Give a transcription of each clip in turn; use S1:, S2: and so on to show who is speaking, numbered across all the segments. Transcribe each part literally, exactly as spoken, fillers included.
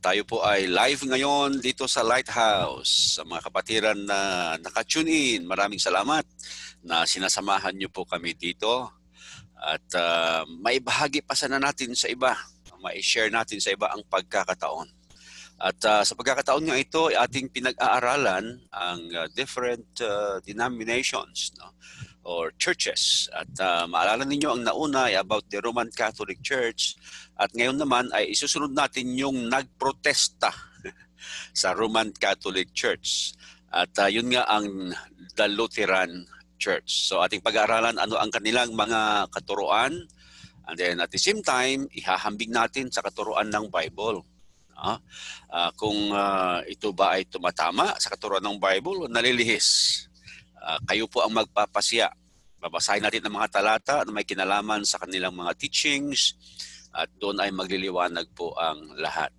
S1: tayo po ay live ngayon dito sa Lighthouse. Sa mga kapatiran na naka-tune in, maraming salamat na sinasamahan niyo po kami dito. At uh, may bahagi pa sana natin sa iba, may share natin sa iba ang pagkakataon. At uh, sa pagkakataon nga ito, ating pinag-aaralan ang uh, different uh, denominations, no? Or churches. At uh, maalala ninyo ang nauna ay about the Roman Catholic Church. At ngayon naman ay isusunod natin yung nagprotesta sa Roman Catholic Church. At uh, yun nga ang the Lutheran Church. So ating pag-aaralan ano ang kanilang mga katuruan. And then at the same time, ihahambing natin sa katuruan ng Bible. Uh, uh, kung uh, ito ba ay tumatama sa katuruan ng Bible o nalilihis. Uh, kayo po ang magpapasya. Babasahin natin ang mga talata na may kinalaman sa kanilang mga teachings at doon ay magliliwanag po ang lahat.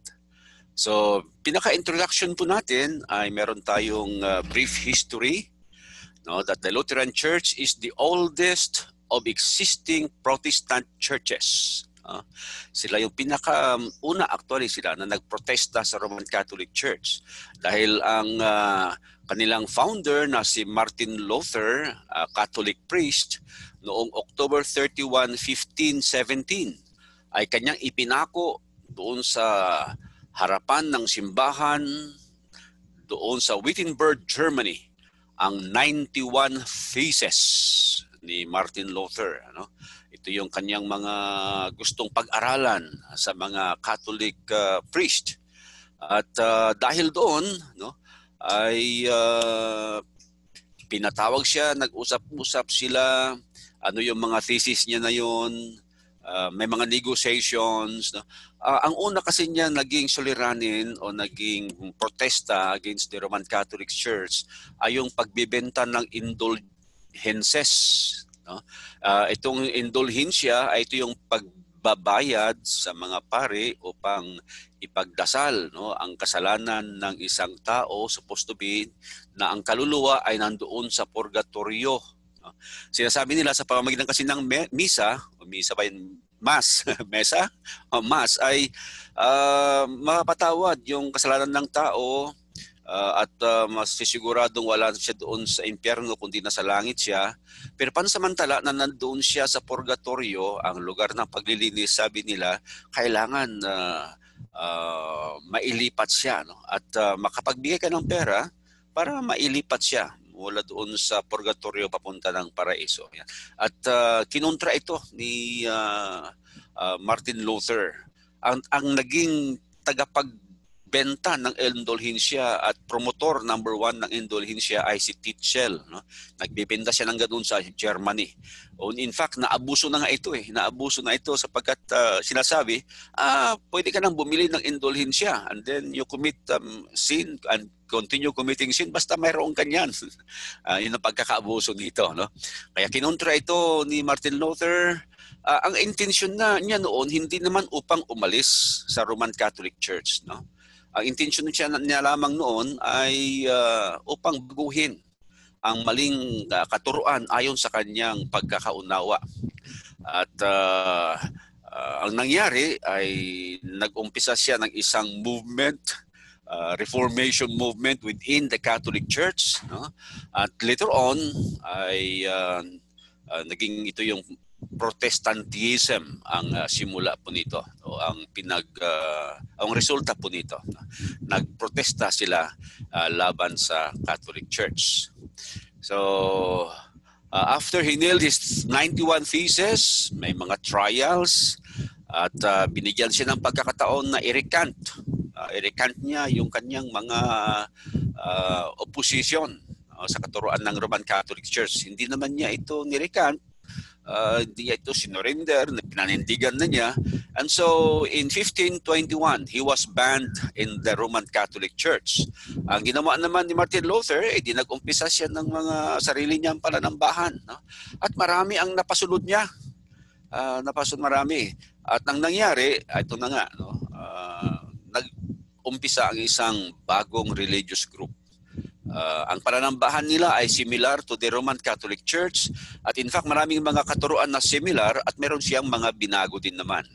S1: So, pinaka-introduction po natin ay meron tayong uh, brief history, no, that the Lutheran Church is the oldest of existing Protestant churches. Uh, sila yung pinaka-una actually sila na nagprotesta sa Roman Catholic Church dahil ang uh, kanilang founder na si Martin Luther, uh, Catholic priest, noong October thirty-first, fifteen seventeen ay kanyang ipinako doon sa harapan ng simbahan doon sa Wittenberg, Germany, ang ninety-one Theses ni Martin Luther. Ano? Ito yung kanyang mga gustong pag-aralan sa mga Catholic uh, priest. At uh, dahil doon, no, ay uh, pinatawag siya, nag-usap-usap sila, ano yung mga thesis niya na yun, uh, may mga negotiations. No? Uh, ang una kasi niya naging suliranin o naging protesta against the Roman Catholic Church ay yung pagbibenta ng indulgences. No? Uh, itong indulhensya ay ito yung pagbabayad sa mga pari upang ipagdasal, no, ang kasalanan ng isang tao, supposed to be na ang kaluluwa ay nandoon sa purgatorio. No? Sinasabi nila sa pamamagitan kasi ng misa, o misa ba yun? Mass, mesa, o mass ay uh, mapatawad yung kasalanan ng tao uh, at uh, mas siguradong wala siya doon sa impyerno kundi nasa langit siya. Pero pansamantala na nandoon siya sa purgatorio, ang lugar ng paglilinis, sabi nila, kailangan uh, uh, mailipat siya, no? At uh, makapagbigay ka ng pera para mailipat siya mula doon sa purgatorio papunta ng paraiso. Yan. At uh, kinontra ito ni uh, uh, Martin Luther. Ang, ang naging tagapagbenta ng indulhensya at promotor number one ng indulhensya ay si Tetzel. No? Nagbibenta siya ng ganoon sa Germany. In fact, naabuso na nga ito eh. Naabuso na ito sapagkat uh, sinasabi, ah, pwede ka nang bumili ng indulhensya and then you commit um, sin and continue committing sin basta mayroon kanyan. uh, yun ang pagkakaabuso dito. No? Kaya kinontra ito ni Martin Luther. Uh, ang intensyon na niya noon, hindi naman upang umalis sa Roman Catholic Church. No? Ang intensyon niya, niya lamang noon ay uh, upang baguhin ang maling uh, katuruan ayon sa kanyang pagkakaunawa. At uh, uh, ang nangyari ay nag-umpisa siya ng isang movement, uh, reformation movement within the Catholic Church. No? At later on ay uh, uh, naging ito yung Protestantism ang uh, simula po nito o ang pinag uh, ang resulta po nito. Nagprotesta sila uh, laban sa Catholic Church. So uh, after he nailed his ninety-one theses, may mga trials at uh, binigyan siya ng pagkakataon na i-recant. Uh, i-recant niya yung kanyang mga uh, opposition uh, sa katuruan ng Roman Catholic Church. Hindi naman niya ito ni-recant. Uh, hindi ito sinurrender, pinanindigan na niya. And so in fifteen twenty-one, he was banned in the Roman Catholic Church. Ang ginawa naman ni Martin Luther, eh, di nag-umpisa siya ng mga sarili niyang pananambahan. No? At marami ang napasunod niya. Uh, napasunod marami. At ang nangyari, ito na nga, no? uh, nag-umpisa ang isang bagong religious group. Uh, ang pananambahan nila ay similar to the Roman Catholic Church at in fact maraming mga katuruan na similar at meron siyang mga binago din naman. No?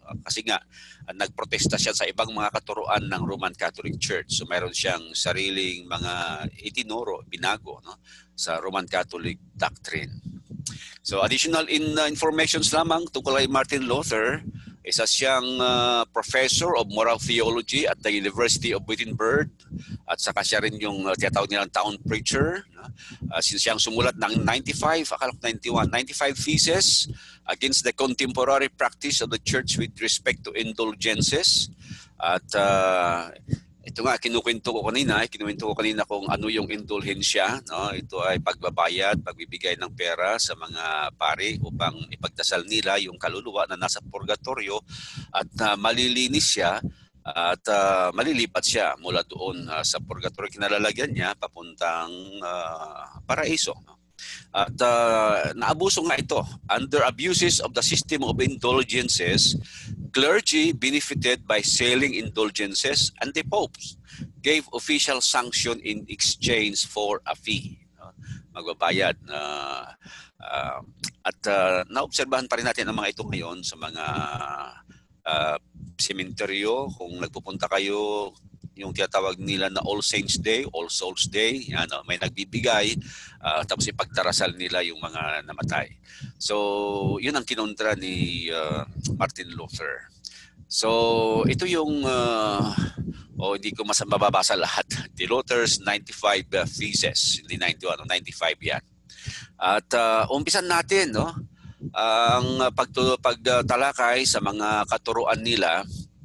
S1: Kasi nga, uh, nagprotesta siya sa ibang mga katuruan ng Roman Catholic Church. So mayroon siyang sariling mga itinuro, binago, no, sa Roman Catholic doctrine. So additional in uh, informations lamang tungkol kay Martin Luther, isa siyang uh, professor of moral theology at the University of Wittenberg, at saka siya rin yung uh, tinatawag nilang town preacher. Uh, siyang sumulat ng ninety-five, akala ko ninety-one, ninety-five theses against the contemporary practice of the church with respect to indulgences. At uh, ito nga, kinukwento ko kanina, kinukwento ko kanina kung ano yung indulhensya. No? Ito ay pagbabayad, pagbibigay ng pera sa mga pari upang ipagdasal nila yung kaluluwa na nasa purgatorio at uh, malilinis siya at uh, malilipat siya mula doon uh, sa purgatorio. Kinalalagyan niya papuntang uh, paraiso. No? At uh, naabuso nga ito. Under abuses of the system of indulgences, clergy benefited by selling indulgences, and the popes gave official sanction in exchange for a fee. Magbabayad. Uh, uh, at uh, naobserbahan pa rin natin ang mga ito ngayon sa mga uh, sementeryo. Kung nagpupunta kayo, yung tinatawag nila na All Saints Day, All Souls Day, yan, may nagbibigay, uh, tapos ipagdarasal nila yung mga namatay. So, yun ang kinontra ni uh, Martin Luther. So, ito yung, uh, oh, hindi ko mas mababasa lahat, the Luther's ninety-five uh, theses, hindi ninety-one, ninety-five yan. At uh, umpisan natin, no, ang pagtalakay sa mga katuruan nila.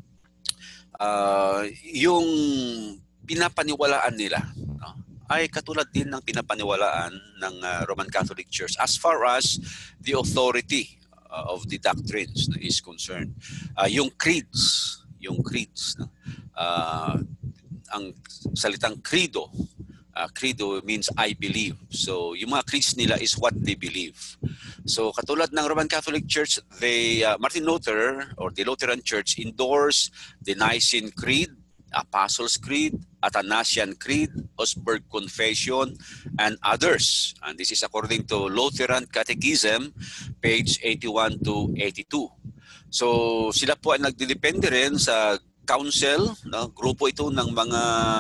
S1: Uh, yung pinapaniwalaan nila, no, ay katulad din ng pinapaniwalaan ng uh, Roman Catholic Church as far as the authority uh, of the doctrines, no, is concerned. Uh, yung creeds, yung creeds, no, uh, ang salitang credo, uh, credo means I believe. So yung mga creeds nila is what they believe. So katulad ng Roman Catholic Church, they, uh, Martin Luther or the Lutheran Church endorsed the Nicene Creed, Apostles' Creed, Athanasian Creed, Augsburg Confession, and others. And this is according to Lutheran Catechism, page eighty-one to eighty-two. So sila po ay nagdidepende rin sa council, no? Grupo ito ng mga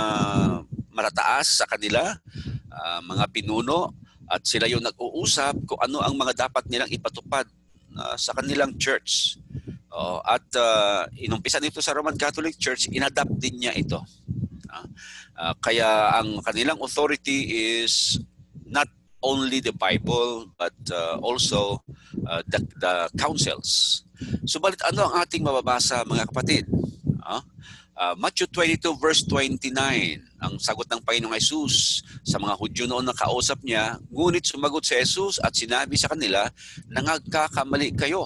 S1: matataas sa kanila, uh, mga pinuno, at sila yung nag-uusap kung ano ang mga dapat nilang ipatupad uh, sa kanilang church. Uh, at uh, inumpisa nito sa Roman Catholic Church, inadapt din niya ito. Uh, uh, kaya ang kanilang authority is not only the Bible but uh, also uh, the, the councils. Subalit ano ang ating mababasa, mga kapatid? Uh, Uh, Matthew twenty-two verse twenty-nine, ang sagot ng Panginoong Jesus sa mga Hudyo noon na kausap niya, ngunit sumagot si Jesus at sinabi sa kanila, nagkakamali kayo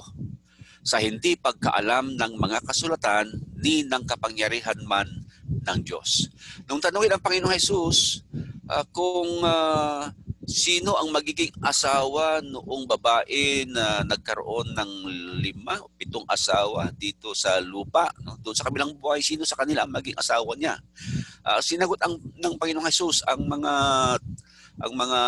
S1: sa hindi pagkaalam ng mga kasulatan ni ng kapangyarihan man ng Diyos. Nung tanungin ang Panginoong Jesus uh, kung uh, sino ang magiging asawa noong babae na nagkaroon ng lima o pitong asawa dito sa lupa, no? Doon sa kabilang buhay, sino sa kanila ang maging asawa niya? Uh, sinagot ang ng Panginoong Jesus ang mga ang mga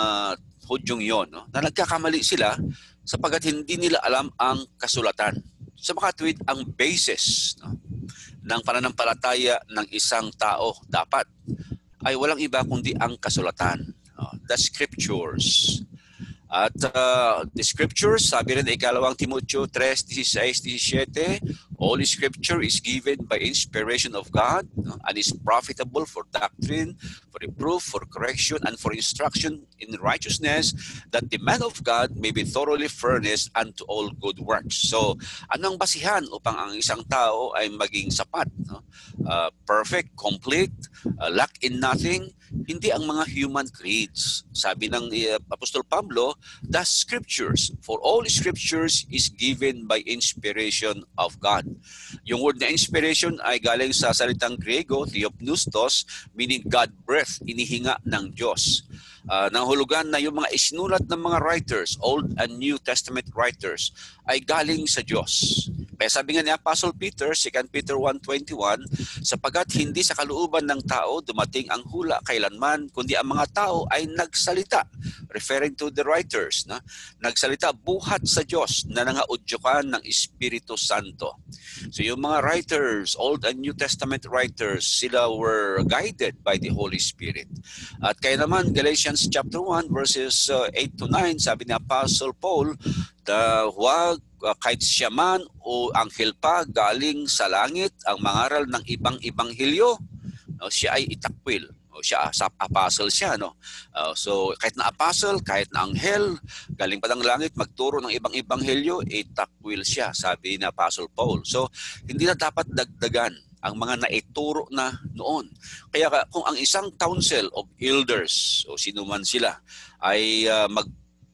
S1: Hudyong yon, no? Na nagkakamali sila sapagkat hindi nila alam ang kasulatan. Sa makatwid, ang basis, no, ng pananampalataya ng isang tao dapat ay walang iba kundi ang kasulatan. The scriptures. At uh, the scriptures, sabi rin ikalawang Timoteo three, sixteen, seventeen, all scripture is given by inspiration of God, no, and is profitable for doctrine, for reproof, for correction, and for instruction in righteousness, that the man of God may be thoroughly furnished unto all good works. So, anong basihan upang ang isang tao ay maging sapat? No? Uh, perfect, complete, uh, lack in nothing? Hindi ang mga human creeds. Sabi ng uh, Apostol Pablo, the scriptures, for all scriptures is given by inspiration of God. Yung word na inspiration ay galing sa salitang Griego, theopneustos, meaning God-breathed, inihinga ng Diyos. Uh, nahulugan na yung mga isinulat ng mga writers, Old and New Testament writers, ay galing sa Diyos. Kaya sabi nga ni Apostle Peter, Second Peter one twenty-one, sapagkat hindi sa kalooban ng tao dumating ang hula kailanman, kundi ang mga tao ay nagsalita, referring to the writers, na nagsalita buhat sa Diyos na nangaudyukan ng Espiritu Santo. So yung mga writers, Old and New Testament writers, sila were guided by the Holy Spirit. At kaya naman Galatians chapter one verses uh, eight to nine, sabi ni Apostle Paul, da huwag uh, kahit siya man o anghel pa galing sa langit ang mangaral ng ibang ibanghilyo, no, siya ay itakwil. O siya, sa apostle siya, no? Uh, so kahit na apostle, kahit na anghel, galing pa ng langit, magturo ng ibang ibanghilyo, itakwil siya, sabi ni Apostle Paul. So hindi na dapat dagdagan ang mga naituro na noon. Kaya kung ang isang council of elders o sino man sila ay uh, mag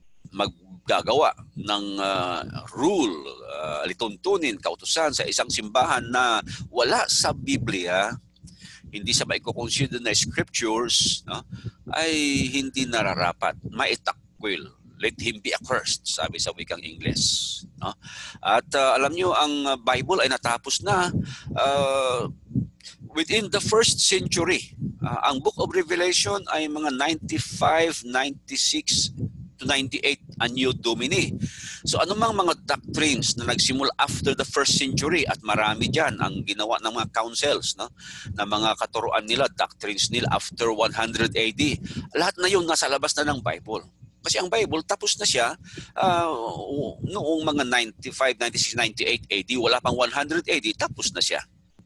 S1: maggagawa ng uh, rule, uh, lituntunin, kautusan sa isang simbahan na wala sa Biblia, hindi sa maiko-consider na scriptures, no, ay hindi nararapat, maitakwil. Let him be accursed, sabi sa wikang Ingles. No? At uh, alam nyo, ang Bible ay natapos na uh, within the first century. Uh, ang Book of Revelation ay mga ninety-five, ninety-six to ninety-eight Anno Domini. So anumang mga doctrines na nagsimula after the first century, at marami dyan ang ginawa ng mga councils, no, na mga katuruan nila, doctrines nila after one hundred A D, lahat na yun nasa labas na ng Bible. Kasi ang Bible tapos na siya uh, noong mga ninety-five, ninety-six, ninety-eight A D, wala pang one hundred A D, tapos na siya.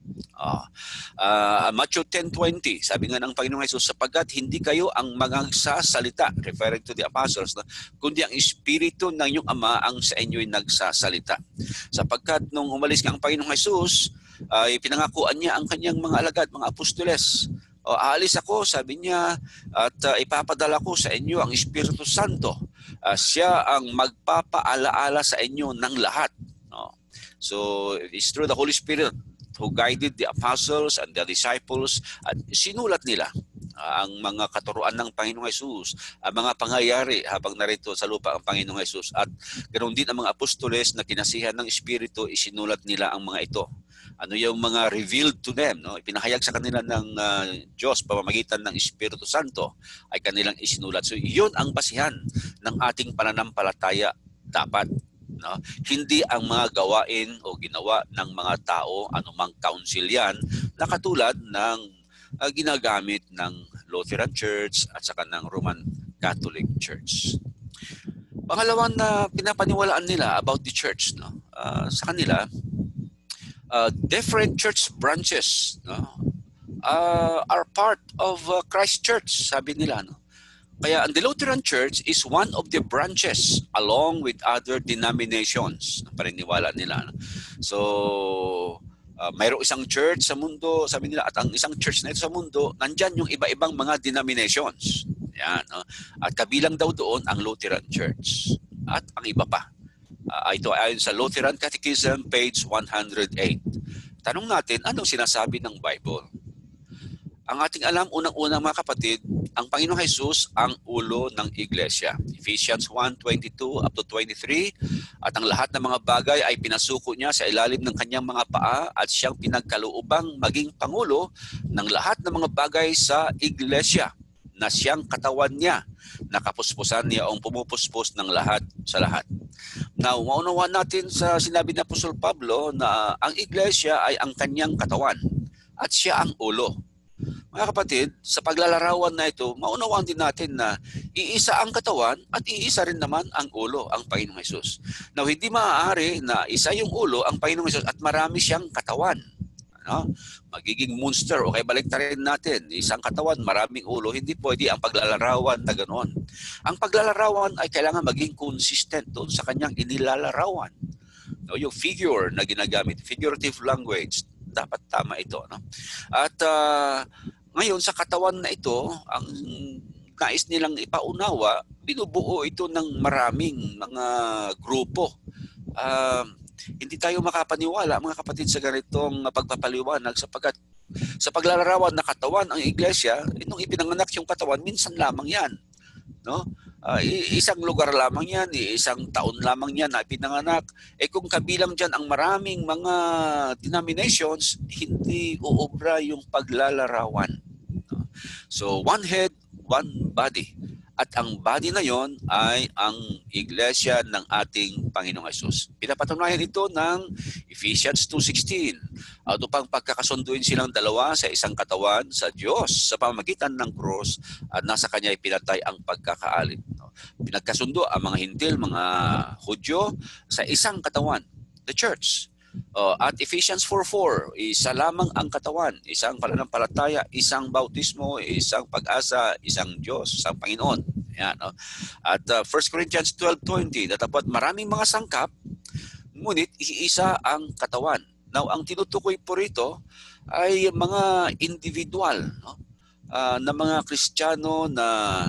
S1: Uh, uh, Matthew ten twenty, sabi nga ng Panginoong Hesus, sapagkat hindi kayo ang magsasalita, referring to the apostles, no, kundi ang Espiritu ng inyong Ama ang sa inyo'y nagsasalita. Sapagkat nung umalis nga ang Panginoong Hesus, ay uh, pinangakuan niya ang kanyang mga alagad, mga apostoles. O, aalis ako, sabi niya, at uh, ipapadala ko sa inyo ang Espiritu Santo. Uh, siya ang magpapaalaala sa inyo ng lahat. No? So, it's through the Holy Spirit who guided the apostles and the disciples, at sinulat nila uh, ang mga katuruan ng Panginoong Hesus, ang mga pangyayari habang narito sa lupa ang Panginoong Hesus. At ganoon din ang mga apostoles na kinasihan ng Espiritu, isinulat nila ang mga ito. Ano yung mga revealed to them, no? Ipinahayag sa kanila ng uh, Diyos pamamagitan ng Espiritu Santo ay kanilang isinulat. So iyon ang basihan ng ating pananampalataya dapat. No? Hindi ang mga gawain o ginawa ng mga tao, anumang council yan, na katulad ng uh, ginagamit ng Lutheran Church at saka ng Roman Catholic Church. Pangalawang na pinapaniwalaan nila about the church, no? uh, sa kanila, uh, different church branches, no? uh, are part of uh, Christ Church, sabi nila. No? Kaya ang the Lutheran Church is one of the branches along with other denominations ng paniniwala nila. So, uh, mayroong isang church sa mundo, sabi nila, at ang isang church na ito sa mundo, nandyan yung iba-ibang mga denominations. Yan, no? At kabilang daw doon ang Lutheran Church at ang iba pa. Uh, ito ayon sa Lutheran Catechism, page one hundred eight. Tanong natin, anong sinasabi ng Bible? Ang ating alam, unang-unang mga kapatid, ang Panginoong Hesus ang ulo ng iglesia. Ephesians one twenty-two up to twenty-three, at ang lahat ng mga bagay ay pinasuko niya sa ilalim ng kanyang mga paa at siyang pinagkaloobang maging pangulo ng lahat ng mga bagay sa iglesia na siyang katawan niya, nakapuspusan niya ang pumupuspos ng lahat sa lahat. Now, maunawa natin sa sinabi ni Apostol Pablo na ang iglesia ay ang kanyang katawan at siya ang ulo. Mga kapatid, sa paglalarawan na ito, maunawaan din natin na iisa ang katawan at iisa rin naman ang ulo, ang Panginoong Hesus. Now, hindi maaari na isa yung ulo, ang Panginoong Hesus, at marami siyang katawan. Ano? Magiging monster, o kaya baliktarin natin, isang katawan, maraming ulo, hindi pwede ang paglalarawan na ganoon. Ang paglalarawan ay kailangan maging consistent doon sa kanyang inilalarawan. No, yung figure na ginagamit, figurative language, dapat tama ito. No? At uh, ngayon sa katawan na ito, ang nais nilang ipaunawa, binubuo ito ng maraming mga grupo. Uh, hindi tayo makapaniwala, mga kapatid, sa ganitong pagpapaliwanag sapagkat sa paglalarawan na katawan ang iglesia, nung ipinanganak yung katawan, minsan lamang yan. No? Uh, isang lugar lamang yan, isang taon lamang yan na pinanganak. Eh kung kabilang dyan ang maraming mga denominations, hindi uobra yung paglalarawan. So one head, one body. At ang body na yon ay ang iglesia ng ating Panginoong Hesus. Pinapatunayan ito ng Ephesians two sixteen. At upang pagkakasunduin silang dalawa sa isang katawan sa Diyos sa pamamagitan ng krus at nasa Kanya ipinatay ang pagkakaalit. Pinagkasundo ang mga Hintil, mga Hudyo sa isang katawan, the church. Uh, at Ephesians four four, isa lamang ang katawan, isang pananampalataya, isang bautismo, isang pag-asa, isang Diyos, isang Panginoon. Yan, no? At uh, First Corinthians twelve twenty, dapat maraming mga sangkap, ngunit iisa ang katawan. Now, ang tinutukoy po rito ay mga individual, no? uh, na mga Kristiyano na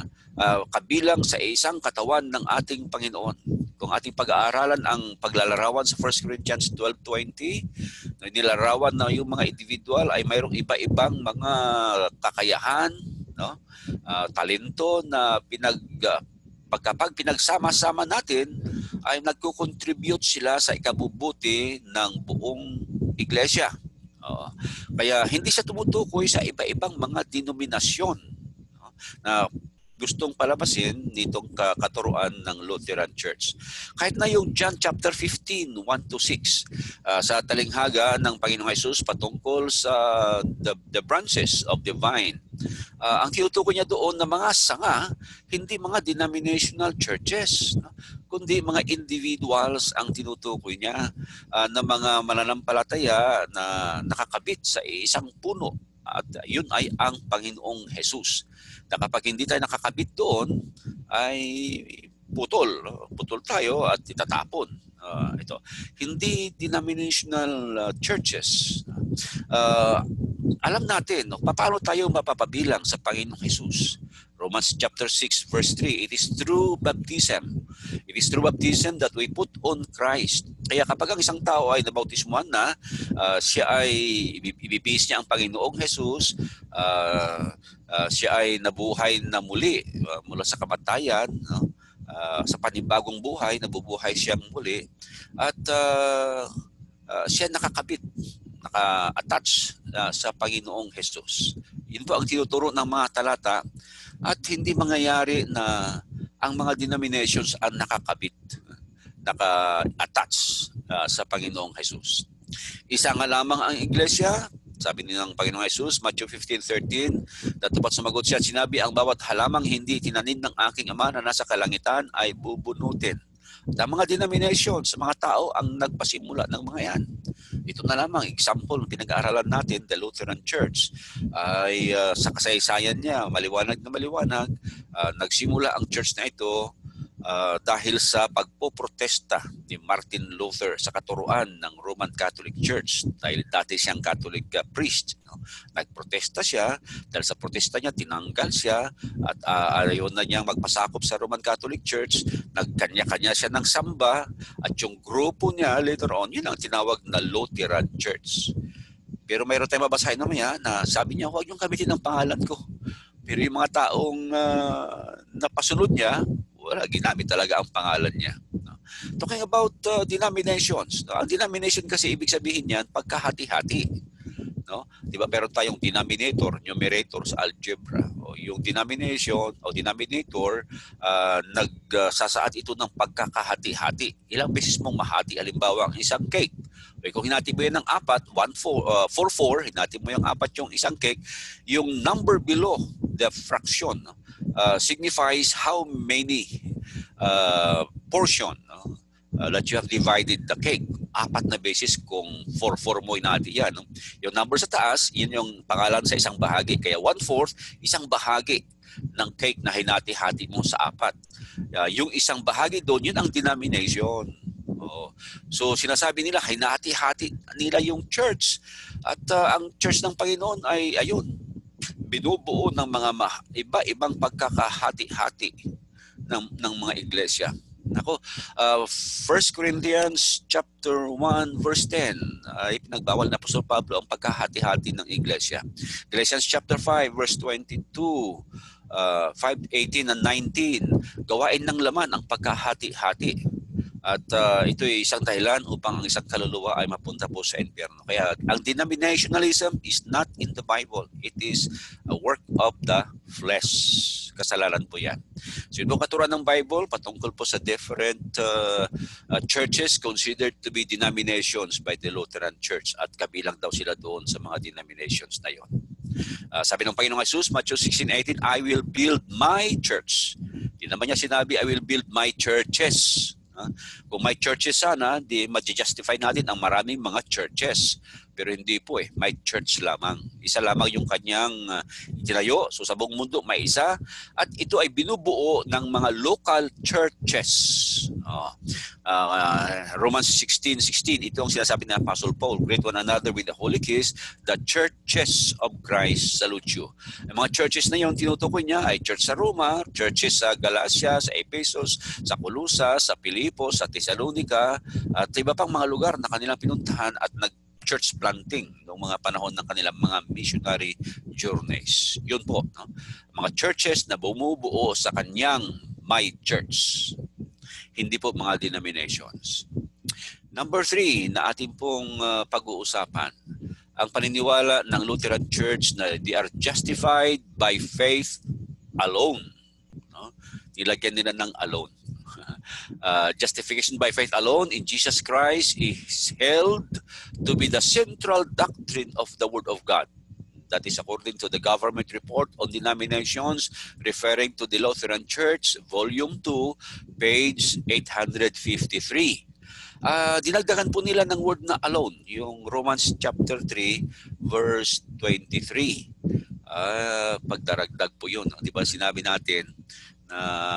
S1: uh, kabilang sa isang katawan ng ating Panginoon. Kung ating pag-aaralan ang paglalarawan sa First Corinthians twelve twenty, nilarawan na yung mga individual ay mayroong iba-ibang mga kakayahan, no? uh, talento na pinag, uh, pagkapag pinagsama-sama natin ay nagko-contribute sila sa ikabubuti ng buong iglesia. Uh, kaya hindi siya tumutukoy sa iba-ibang mga denominasyon, no? na gustong palabasin nitong katuruan ng Lutheran Church. Kahit na yung John chapter fifteen, one to six, uh, sa talinghaga ng Panginoong Hesus patungkol sa the, the branches of the vine, uh, ang tinutukoy niya doon na mga sanga, hindi mga denominational churches, no? Kundi mga individuals ang tinutukoy niya, uh, na mga mananampalataya na nakakabit sa isang puno. At yun ay ang Panginoong Hesus. Na kapag hindi tayo nakakabit doon, ay putol. Putol tayo at itatapon. Uh, ito. Hindi denominational uh, churches. Uh, alam natin, no, paano tayo mapapabilang sa Panginoong Hesus? Romans chapter six verse three, it is through baptism. It is through baptism that we put on Christ. Kaya kapag ang isang tao ay nabautismuhan na, uh, siya ay ibibihis niya ang Panginoong Hesus, uh, uh, siya ay nabuhay na muli uh, mula sa kamatayan, no? uh, sa panibagong buhay, nabubuhay siyang muli, at uh, uh, siya nakakabit, naka-attach uh, sa Panginoong Hesus. Yun po ang tinuturo ng mga talata. At hindi mangyayari na ang mga denominations ang nakakabit, naka-attach uh, sa Panginoong Hesus. Isa nga lamang ang iglesia, sabi ng Panginoong Hesus, Matthew fifteen thirteen, datapat sumagot siya, sinabi, ang bawat halamang hindi tinanim ng aking Ama na nasa kalangitan ay bubunutin. At ang mga denominations, mga tao ang nagpasimula ng mga yan. Ito na lamang example ng pinag-aaralan natin, the Lutheran Church, ay uh, sa kasaysayan niya, maliwanag na maliwanag, uh, nagsimula ang church na ito uh, dahil sa pagpoprotesta ni Martin Luther sa katuruan ng Roman Catholic Church. Dahil dati siyang Catholic uh, priest. No? Nagprotesta siya, dahil sa protesta niya, tinanggal siya at uh, ayaw na niyang magpasakop sa Roman Catholic Church. Nagkanya-kanya siya ng samba at yung grupo niya later on, yun ang tinawag na Lutheran Church. Pero mayroon tayong mabasahin naman na sabi niya, huwag niyong gamitin ang pangalan ko. Pero yung mga taong uh, napasunod niya, wala, ginamit talaga ang pangalan niya. No? Talking about uh, denominations. No? Ang denomination kasi ibig sabihin niyan, pagkahati-hati. No? Diba, meron tayong denominator, numerator sa algebra. O yung denomination o denominator, uh, nagsasaad uh, ito ng pagkakahati-hati. Ilang beses mong mahati, halimbawa ang isang cake. O kung hinati mo yan ng apat, one, four, uh, four, four, hinati mo yung apat yung isang cake, yung number below the fraction uh, signifies how many uh, portion no? uh, that you have divided the cake. Apat na beses kung four, four mo hinati yan. No? Yung number sa taas, yun yung pangalan sa isang bahagi. Kaya one-fourth, isang bahagi ng cake na hinati-hati mo sa apat. Uh, yung isang bahagi doon, yun ang denomination. Oh. So sinasabi nila, hinati-hati nila yung church. At uh, ang church ng Panginoon ay ayun, binubuo ng mga iba-ibang pagkakahati-hati ng, ng mga iglesia. Ako, uh, First Corinthians chapter one verse ten ay pinagbawal na Apostol Pablo ang pagkahati-hati ng iglesia. Galatians chapter five verse twenty-two, uh, five eighteen and nineteen, gawain ng laman ang pagkahati-hati. At uh, ito ay isang dahilan upang ang isang kaluluwa ay mapunta po sa impyerno. Kaya ang denominationalism is not in the Bible. It is a work of the flesh. Kasalanan po yan. So yung katuruan ng Bible patungkol po sa different uh, uh, churches considered to be denominations by the Lutheran Church, at kabilang daw sila doon sa mga denominations na yon. Uh, sabi ng Panginoong Jesus, Matthew sixteen eighteen, I will build my church. Di naman niya sinabi, I will build my churches. Uh, kung may churches sana, di ma-justify natin ang maraming mga churches. Pero hindi po eh, may church lamang. Isa lamang yung kanyang uh, itinayo. So sa buong mundo may isa. At ito ay binubuo ng mga local churches. Uh, uh, Romans sixteen sixteen, ito ang sinasabi ng Apostle Paul, greet one another with a holy kiss, the churches of Christ salute you. Ang mga churches na yun, tinutukoy niya ay church sa Roma, churches sa Galacia, sa Ephesus, sa Colosas, sa Filipos, sa Thessalonica, at iba pang mga lugar na kanilang pinuntahan at nag church planting noong mga panahon ng kanilang mga missionary journeys. Yun po, no? Mga churches na bumubuo sa kanyang my church. Hindi po mga denominations. Number three na ating pong uh, pag-uusapan, ang paniniwala ng Lutheran Church na they are justified by faith alone. No? Nilagyan nila ng alone. Uh, justification by faith alone in Jesus Christ is held to be the central doctrine of the Word of God. That is according to the government report on denominations referring to the Lutheran Church, Volume two, page eight hundred fifty-three. Uh, dinagdagan po nila ng word na alone, yung Romans chapter three, verse twenty-three. Uh, pagdaragdag po yun. Di ba sinabi natin na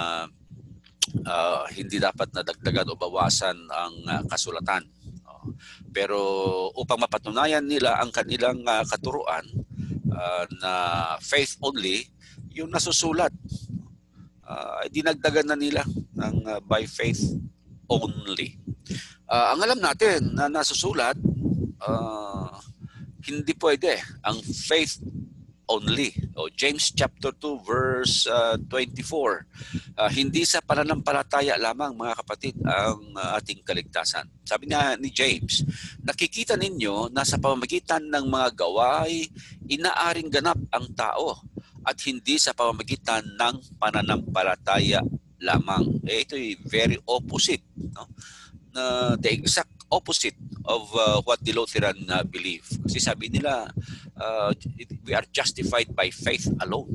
S1: Uh, hindi dapat na dagdagan o bawasan ang uh, kasulatan. Uh, pero upang mapatunayan nila ang kanilang uh, katuruan uh, na faith only, yung nasusulat, uh, dinagdagan na nila ng uh, by faith only. Uh, ang alam natin na nasusulat, uh, hindi pwede ang faith only. O James chapter two verse uh, twenty-four. Uh, hindi sa pananampalataya lamang, mga kapatid, ang uh, ating kaligtasan. Sabi nga ni James, nakikita ninyo na sa pamamagitan ng mga gawain inaaring ganap ang tao at hindi sa pamamagitan ng pananampalataya lamang. Eh, ito ay very opposite, no? Na the exact opposite of uh, what the Lutheran uh, believe. Kasi sabi nila, uh, we are justified by faith alone.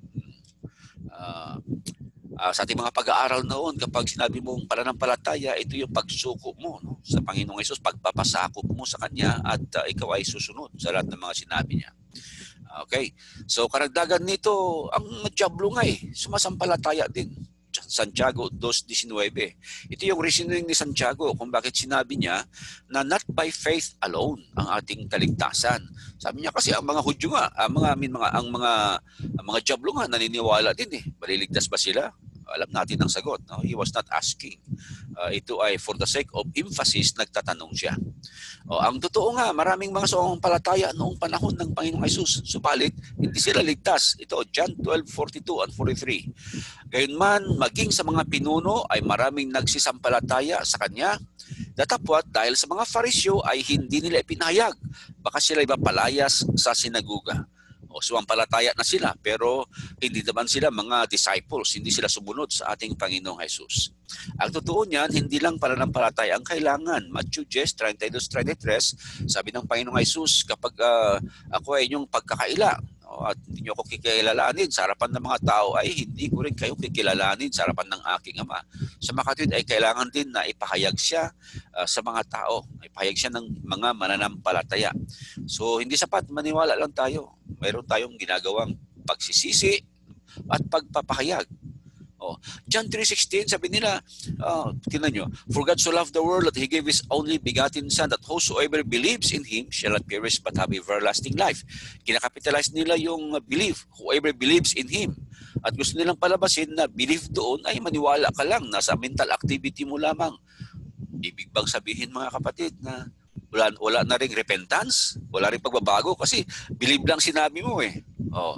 S1: Uh, uh, sa ating mga pag-aaral noon, kapag sinabi mong pananampalataya, ito yung pagsuko mo, no? Sa Panginoong Hesus, pagpapasakop mo sa Kanya at uh, ikaw ay susunod sa lahat ng mga sinabi niya. Okay, so karagdagan nito, ang Diablo nga eh, sumasampalataya din. Santiago two nineteen. Ito yung reasoning ni Santiago kung bakit sinabi niya na not by faith alone ang ating kaligtasan. Sabi niya kasi ang mga Hudyo nga, ang mga mga ang mga ang mga Diablo nga naniniwala din eh. Maliligtas ba sila? Alam natin ang sagot, no? He was not asking. Uh, ito ay for the sake of emphasis, nagtatanong siya. O, ang totoo nga, maraming mga sumampalataya noong panahon ng Panginoong Hesus. Subalit, hindi sila ligtas. Ito, John twelve forty-two and forty-three. Gayunman, maging sa mga pinuno ay maraming nagsisampalataya sa Kanya. Datapwat, dahil sa mga Fariseo ay hindi nila ipinahayag. Baka sila iba palayas sa sinaguga. O sumampalataya na sila, pero hindi naman sila mga disciples, hindi sila sumunod sa ating Panginoong Hesus. Ang totoo niyan, hindi lang pananampalataya ang kailangan. Matthew ten thirty-two thirty-three, sabi ng Panginoong Hesus, kapag uh, ako ay inyong pagkakaila, o, at hindi nyo ako kikilalanin sa harapan ng mga tao, ay hindi ko rin kayo kikilalanin sa harapan ng aking Ama. Sa makatwid ay kailangan din na ipahayag siya uh, sa mga tao, ipahayag siya ng mga mananampalataya. So hindi sapat maniwala lang tayo. Mayroon tayong ginagawang pagsisisi at pagpapahayag. Oh, John three sixteen, sabi nila, uh, tingnan nyo, for God so loved the world that He gave His only begotten Son, that whosoever believes in Him shall not perish but have everlasting life. Kinakapitalize nila yung belief, whoever believes in Him. At gusto nilang palabasin na belief doon ay maniwala ka lang, nasa mental activity mo lamang. Ibig bang sabihin, mga kapatid, na wala, wala na ring repentance, wala ring pagbabago kasi believe lang sinabi mo eh. Oh.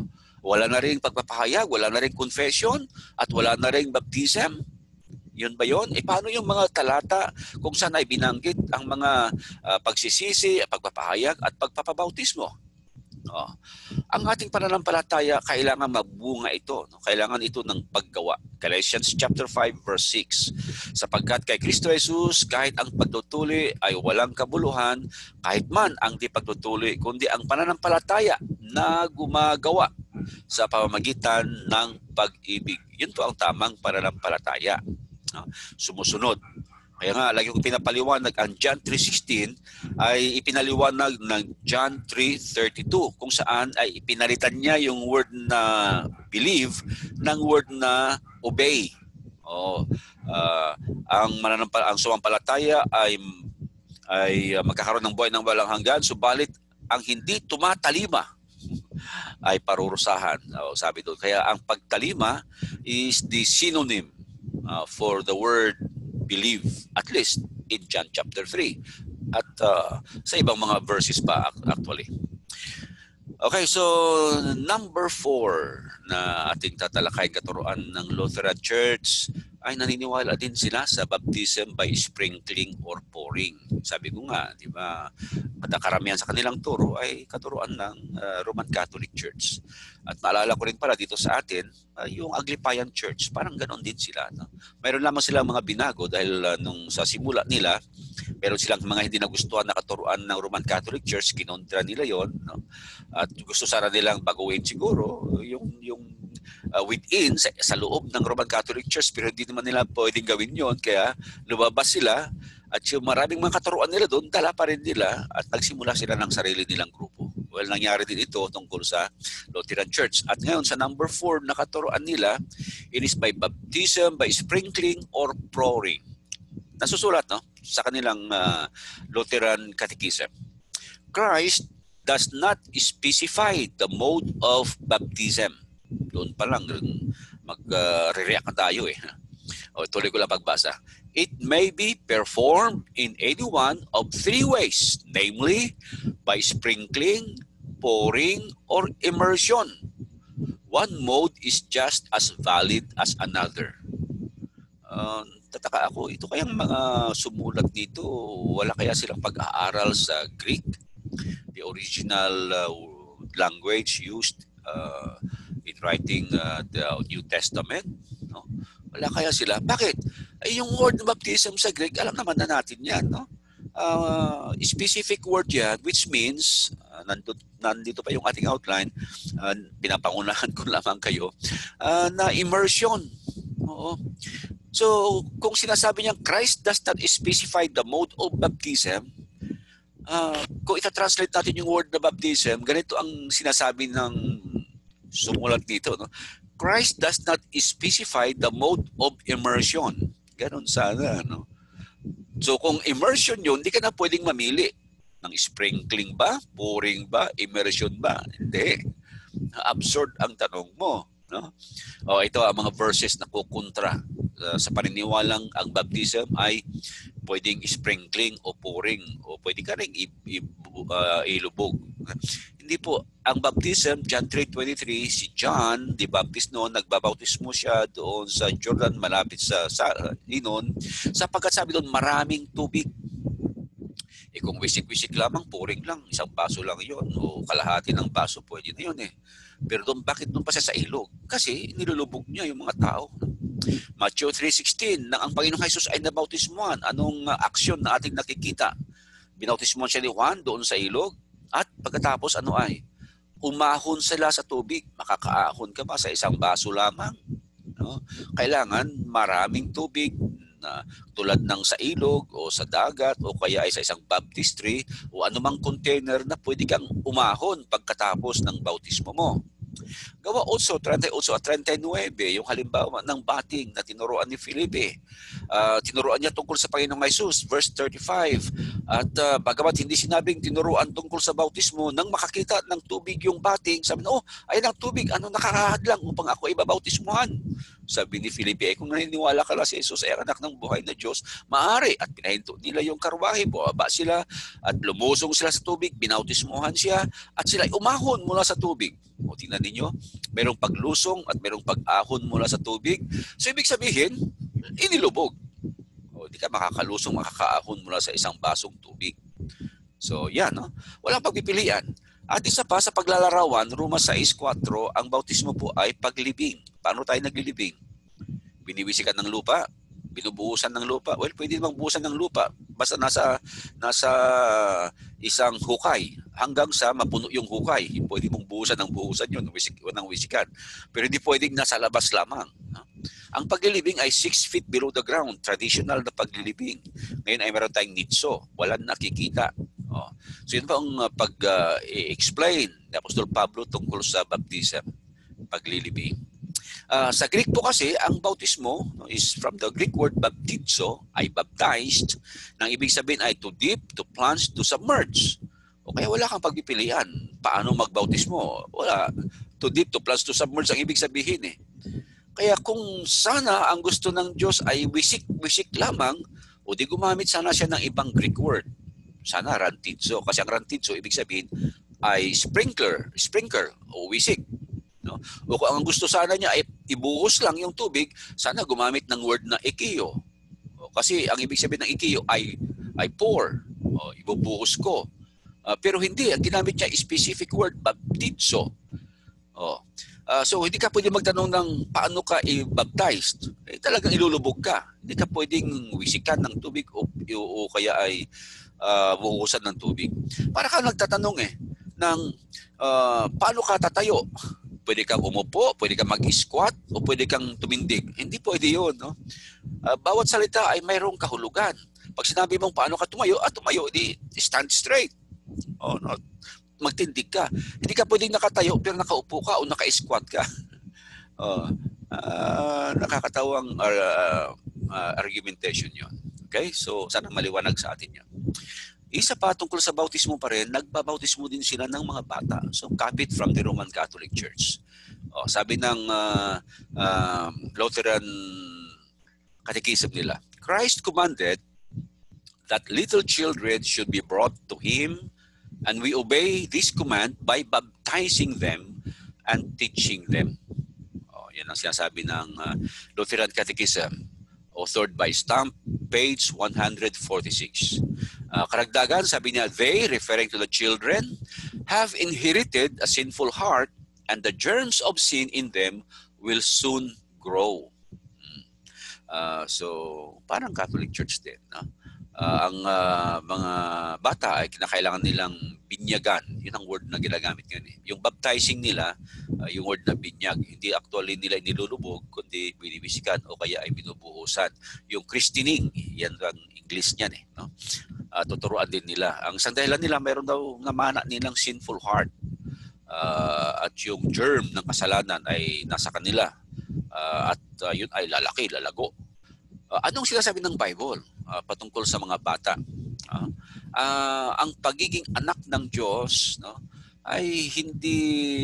S1: Wala na rin pagpapahayag, wala na rin confession, at wala na rin baptism. Yun ba yun? Eh paano yung mga talata kung saan ay binanggit ang mga uh, pagsisisi, pagpapahayag at pagpapabautismo? Oh. Ang ating pananampalataya, kailangan mabunga ito. No? Kailangan ito ng paggawa. Galatians chapter five verse six. Sapagkat kay Kristo Jesus, kahit ang pagtutuli ay walang kabuluhan, kahit man ang di pagtutuli, kundi ang pananampalataya na gumagawa sa pamamagitan ng pag-ibig. Yun to ang tamang pananampalataya. No? Sumusunod. Kaya nga, lagi kong pinapaliwanag, ang John three sixteen ay ipinaliwanag ng John three thirty-two, kung saan ay ipinalitan niya yung word na believe ng word na obey. O, uh, ang mananampal ang sumampalataya ay ay uh, magkakaroon ng buhay ng walang hanggan, subalit ang hindi tumatalima ay parurusahan. O, sabi doon. Kaya ang pagtalima is the synonym uh, for the word believe, at least in John chapter three at uh, sa ibang mga verses pa actually. Okay, so number four na ating tatalakayin, katuruan ng Lutheran Church ay naniniwala din sila sa baptism by sprinkling or pouring. Sabi ko nga, di ba, karamihan sa kanilang turo ay katuruan ng uh, Roman Catholic Church. At maalala ko rin pala dito sa atin, uh, yung Aglipayan Church, parang ganon din sila. No? Mayroon lamang silang mga binago dahil uh, nung sa simula nila, meron silang mga hindi nagustuhan na katuruan ng Roman Catholic Church, kinontra nila yon, no? At gusto sana nilang baguhin siguro yung yung uh, within sa, sa loob ng Roman Catholic Church, pero hindi naman nila pwedeng gawin yon, kaya lumabas sila at yung maraming mga katuruan nila doon, dala pa rin nila at nagsimula sila ng sarili nilang grupo. Well, nangyari din ito tungkol sa Lutheran Church. At ngayon sa number four na katuruan nila, it is by baptism, by sprinkling, or pouring. Nasusulat, no? Sa kanilang uh, Lutheran Catechism. Christ does not specify the mode of baptism. Doon pa lang mag-react uh, tayo eh. O, tuloy ko lang pagbasa. It may be performed in any one of three ways, namely by sprinkling, pouring, or immersion. One mode is just as valid as another. Uh, tataka ako, ito kayang mga sumulat dito, wala kaya silang pag-aaral sa Greek? The original uh, language used uh, in writing uh, the New Testament? No? Wala kaya sila. Bakit? Ay, yung word ng baptism sa Greek, alam naman na natin yan. No? Uh, specific word yan, which means, uh, nandito, nandito pa yung ating outline, uh, pinapangunahan ko lamang kayo, uh, na immersion. Oo. So, kung sinasabi niya, Christ does not specify the mode of baptism, uh, kung ita-translate natin yung word na baptism, ganito ang sinasabi ng sumulat dito. No? Christ does not specify the mode of immersion. Ganon sana. No? So kung immersion yun, hindi ka na pwedeng mamili. Ng sprinkling ba? Pouring ba? Immersion ba? Hindi. Absurd ang tanong mo. No? O, ito ang mga verses na kukontra uh, sa paniniwalang ang baptism ay pwedeng sprinkling o pouring o pwede ka rin uh, ilubog. Hindi po. Ang baptism, John three twenty-three, si John, di Baptist noon, nagbabautismo siya doon sa Jordan, malapit sa, sa Inon, sapagkat sabi doon, maraming tubig. Eh kung wisik-wisik lamang, pouring lang, isang baso lang yon o kalahati ng baso, pwede na yun eh. Pero doon, bakit doon pa siya sa ilog? Kasi nilulubog niya yung mga tao. Matthew three sixteen, nang ang Panginoong Jesus ay nabautismuhan, anong uh, aksyon na ating nakikita? Binautismuhan siya ni Juan doon sa ilog, at pagkatapos ano ay? Umahon sila sa tubig. Makakaahon ka ba sa isang baso lamang? No? Kailangan maraming tubig na tulad ng sa ilog o sa dagat o kaya ay sa isang baptistry o anumang container na pwede kang umahon pagkatapos ng bautismo mo. Gawa also thirty-eight at thirty-nine, yung halimbawa ng bating na tinuruan ni Felipe. Uh, tinuruan niya tungkol sa Panginoong Jesus, verse thirty-five. At uh, bagamat hindi sinabing tinuruan tungkol sa bautismo, nang makakita ng tubig yung bating, sabi na, oh, ayun ang tubig, ano nakakahadlang upang ako ibabautismuhan? Sabi ni Felipe, eh, kung naniniwala ka lang si Jesus ay anak ng buhay na Diyos, maaari. At pinahinto nila yung karwahe, bumaba sila at lumusong sila sa tubig, binautismuhan siya at sila umahon mula sa tubig. O tingnan ninyo, merong paglusong at merong pag-ahon mula sa tubig. So ibig sabihin, inilubog. O di ka makakalusong, makakaahon mula sa isang basong tubig. So yan, no? Walang pagpipilian. At isa pa sa paglalarawan, Roma six four, ang bautismo po ay paglibing. Paano tayo naglilibing? Biniwisikan ng lupa, binubuhusan ng lupa. Well, pwede namang buhusan ng lupa. Basta nasa, nasa isang hukay hanggang sa mapuno yung hukay. Pwede mong buhusan ng buhusan yun, ng wisikan. Pero hindi pwedeng nasa labas lamang. Ang paglilibing ay six feet below the ground. Traditional na paglilibing. Ngayon ay meron tayong nitso. Walang nakikita. Oh. So yun pa ang uh, pag-explain uh, ni Apostol Pablo tungkol sa baptism, paglilibing. Uh, sa Greek po kasi, ang bautismo no, is from the Greek word baptizo, ay baptized, nang ibig sabihin ay to dip, to plunge, to submerge. O kaya wala kang pagpipilian. Paano magbautismo? Wala. To dip, to plunge, to submerge ang ibig sabihin eh. Kaya kung sana ang gusto ng Diyos ay wisik-wisik lamang, o di gumamit sana siya ng ibang Greek word. Sana rantizo. Kasi ang rantizo, ibig sabihin ay sprinkler, sprinkler o wisik. No? O kung ang gusto sana niya ay ibuhos lang yung tubig, sana gumamit ng word na ikiyo. O, kasi ang ibig sabihin ng ikiyo ay, ay pour. O, ibubuhos ko. Uh, pero hindi. Ang ginamit niya specific word, baptizo. O, uh, so hindi ka pwede magtanong ng paano ka i-baptized. Eh, talagang ilulubog ka. Hindi ka pwedeng wisikan ng tubig o, o, o kaya ay uh, buhusan ng tubig. Para ka nagtatanong eh ng uh, paano ka tatayo? Pwede kang umupo, pwede kang mag-squat, o pwede kang tumindig. Hindi pwede yun. No? Uh, bawat salita ay mayroong kahulugan. Pag sinabi mong paano ka tumayo, ah, tumayo, di stand straight. O, no? Magtindig ka. Hindi ka pwedeng nakatayo pero nakaupo ka o naka-squat ka. uh, uh, nakakatawang uh, uh, argumentation yun. Okay? So, sana maliwanag sa atin yan. Isa pa tungkol sa bautismo pa rin, nagbabautismo din sila ng mga bata. So, copy it from the Roman Catholic Church. O, sabi ng uh, uh, Lutheran Catechism nila, Christ commanded that little children should be brought to Him, and we obey this command by baptizing them and teaching them. O, yan ang sinasabi ng uh, Lutheran Catechism, authored by Stamp, page one forty-six. Uh, karagdagan, sabi niya, they, referring to the children, have inherited a sinful heart and the germs of sin in them will soon grow. Uh, so, parang Catholic Church din. No? Uh, ang uh, mga bata ay kinakailangan nilang binyagan. Yun ang word na ginagamit ngayon. Eh. Yung baptizing nila, uh, yung word na binyag, hindi actually nila inilulubog, kundi binibisikan o kaya ay binubuhusan. Yung christening, yan ang English niyan eh. No? Uh, tuturuan din nila. Ang isang dahilan nila, mayroon daw namana nilang sinful heart. Uh, at yung germ ng kasalanan ay nasa kanila. Uh, at uh, yun ay lalaki, lalago. Uh, anong sinasabi ng Bible uh, patungkol sa mga bata? Uh, uh, ang pagiging anak ng Diyos no, ay hindi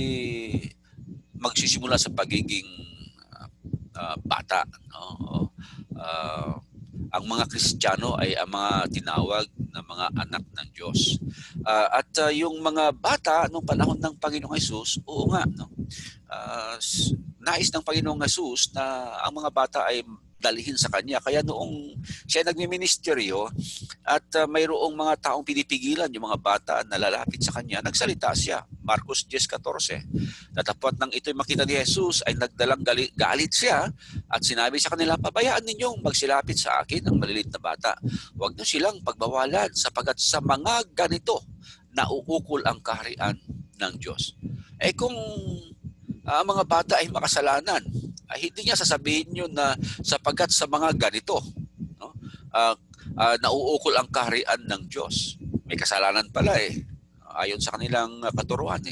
S1: magsisimula sa pagiging uh, uh, bata. No? Uh, ang mga Kristiyano ay ang mga tinawag na mga anak ng Diyos. Uh, at uh, yung mga bata nung panahon ng Panginoong Hesus, oo nga, no? Uh, nais ng Panginoong Hesus na ang mga bata ay dalhin sa Kanya. Kaya noong siya nagmi-ministeryo at uh, mayroong mga taong pinipigilan yung mga bata na lalapit sa Kanya, nagsalita siya. Marcos ten fourteen. Tatapot nang ito'y makita ni Jesus ay nagdalang galit, galit siya at sinabi sa kanila, pabayaan ninyong magsilapit sa akin ang maliliit na bata. Huwag niyo silang pagbawalan sapagkat sa mga ganito nauukol ang kaharian ng Diyos. Eh kung ang uh, mga bata ay makasalanan, ay hindi niya sasabihin yun na sapagkat sa mga ganito, no? uh, uh, nauukol ang kaharian ng Diyos. May kasalanan pala eh. Ayon sa kanilang katuruan eh,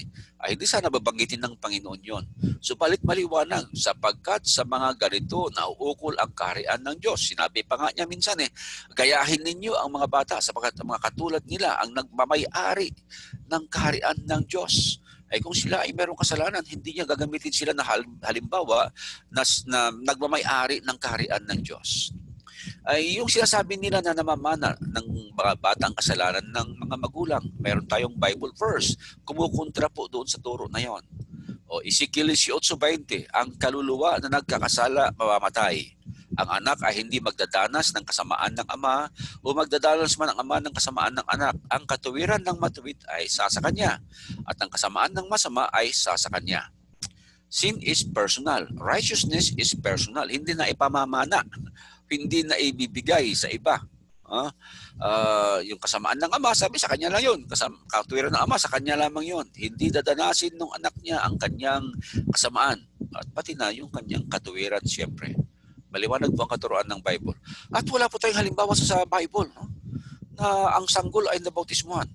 S1: ay hindi sana babanggitin ng Panginoon yon. Subalit maliwanag, sapagkat sa mga ganito nauukol ang kaharian ng Diyos. Sinabi pa nga niya minsan eh, gayahin ninyo ang mga bata sapagkat ang mga katulad nila ang nagmamay-ari ng kaharian ng Diyos. Ay kung sila ay merong kasalanan, hindi niya gagamitin sila na halimbawa na, na nagmamay-ari ng kaharian ng Diyos. Ay yung sinasabi nila na namamana ng mga batang kasalanan ng mga magulang. Meron tayong Bible verse, kumukontra po doon sa turo na yon. O Ezekiel eighteen twenty, ang kaluluwa na nagkakasala mamamatay. Ang anak ay hindi magdadanas ng kasamaan ng ama o magdadanas man ang ama ng kasamaan ng anak. Ang katuwiran ng matuwid ay sa sa kanya at ang kasamaan ng masama ay sa sa kanya. Sin is personal. Righteousness is personal. Hindi na ipamamana. Hindi na ibibigay sa iba. Uh, uh, yung kasamaan ng ama, sabi sa kanya lang yun. Kasam- katuwiran ng ama, sa kanya lamang yun. Hindi dadanasin ng anak niya ang kanyang kasamaan. At pati na yung kanyang katuwiran siyempre. Maliwanag po ang katuruan ng Bible. At wala po tayong halimbawa sa, sa Bible, no? Na ang sanggol ay nabautismuhan.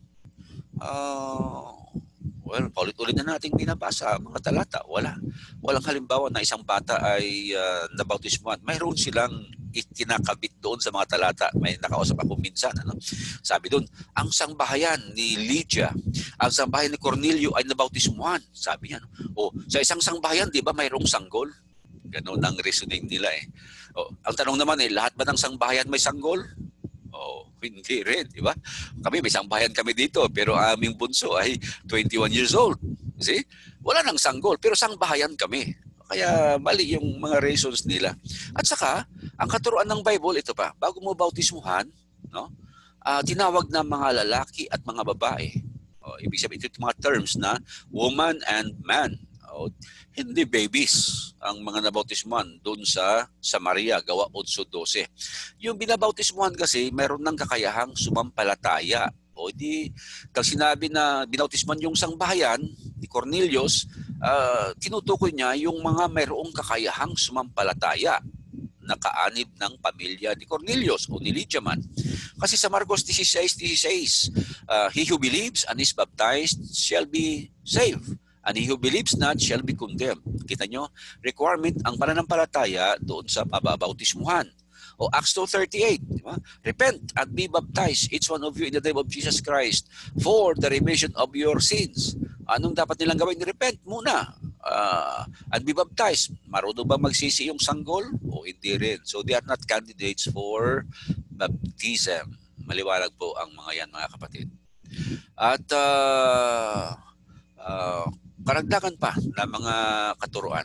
S1: Uh, well, paulit-ulit na nating binabasa mga talata. Wala. Walang halimbawa na isang bata ay uh, nabautismuhan. Mayroon silang itinakabit doon sa mga talata. May nakausap ako minsan. Ano? Sabi doon, ang sangbahayan ni Lydia, ang sangbahayan ni Cornelio ay nabautismuhan. Sabi niya. No? O, sa isang sangbahayan, di ba mayroong sanggol? Ganun ang reasoning nila eh. O, ang tanong naman eh, lahat ba ng sangbahayan may sanggol? O, hindi rin, di ba? Kami, may sangbahayan kami dito, pero aming bunso ay twenty-one years old. See? Wala nang sanggol, pero sangbahayan kami. Kaya mali yung mga reasons nila. At saka, ang katuruan ng Bible, ito pa, bago mo bautismuhan, no, uh, tinawag na mga lalaki at mga babae. O, ibig sabihin, ito yung mga terms na woman and man. O, hindi babies ang mga nabautismuhan doon sa Samaria, gawa eight twelve. Yung binabautismuhan kasi, meron ng kakayahang sumampalataya. O di, kasi sinabi na binautismuhan yung sangbahayan ni Cornelius, uh, tinutukoy niya yung mga mayroong kakayahang sumampalataya na kaanib ng pamilya ni Cornelius o ni Lydia man. Kasi sa Marcos sixteen sixteen, uh, he who believes and is baptized shall be saved. And he who believes not shall be condemned. Kita nyo, requirement ang pananampalataya doon sa pababautismuhan. O Acts two thirty-eight, di ba? Repent and be baptized, each one of you in the name of Jesus Christ, for the remission of your sins. Anong dapat nilang gawin? Repent muna. Uh, and be baptized. Marunong ba magsisi yung sanggol? O hindi rin. So they are not candidates for baptism. Maliwanag po ang mga yan, mga kapatid. At uh, uh, karagdagan pa na mga katuruan.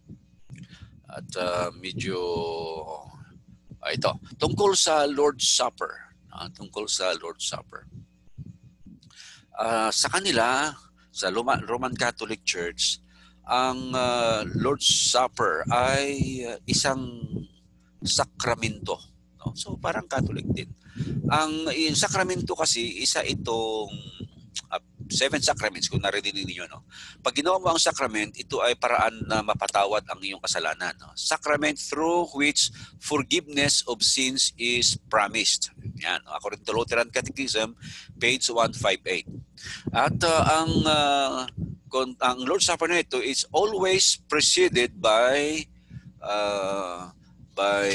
S1: At uh, medyo uh, ito, tungkol sa Lord's Supper. Uh, tungkol sa Lord's Supper. Uh, sa kanila, sa Roman Catholic Church, ang uh, Lord's Supper ay uh, isang sakramento. No? So parang Catholic din. Ang yung sakramento kasi, isa itong uh, seven sacraments, kung narinig niyo, no? Pag ginawa mo ang sacrament, ito ay paraan na mapatawad ang iyong kasalanan. No? Sacrament through which forgiveness of sins is promised. Yan, according to Lutheran Catechism, page one fifty-eight. At uh, ang uh, ang Lord's Supper na ito is always preceded by uh, by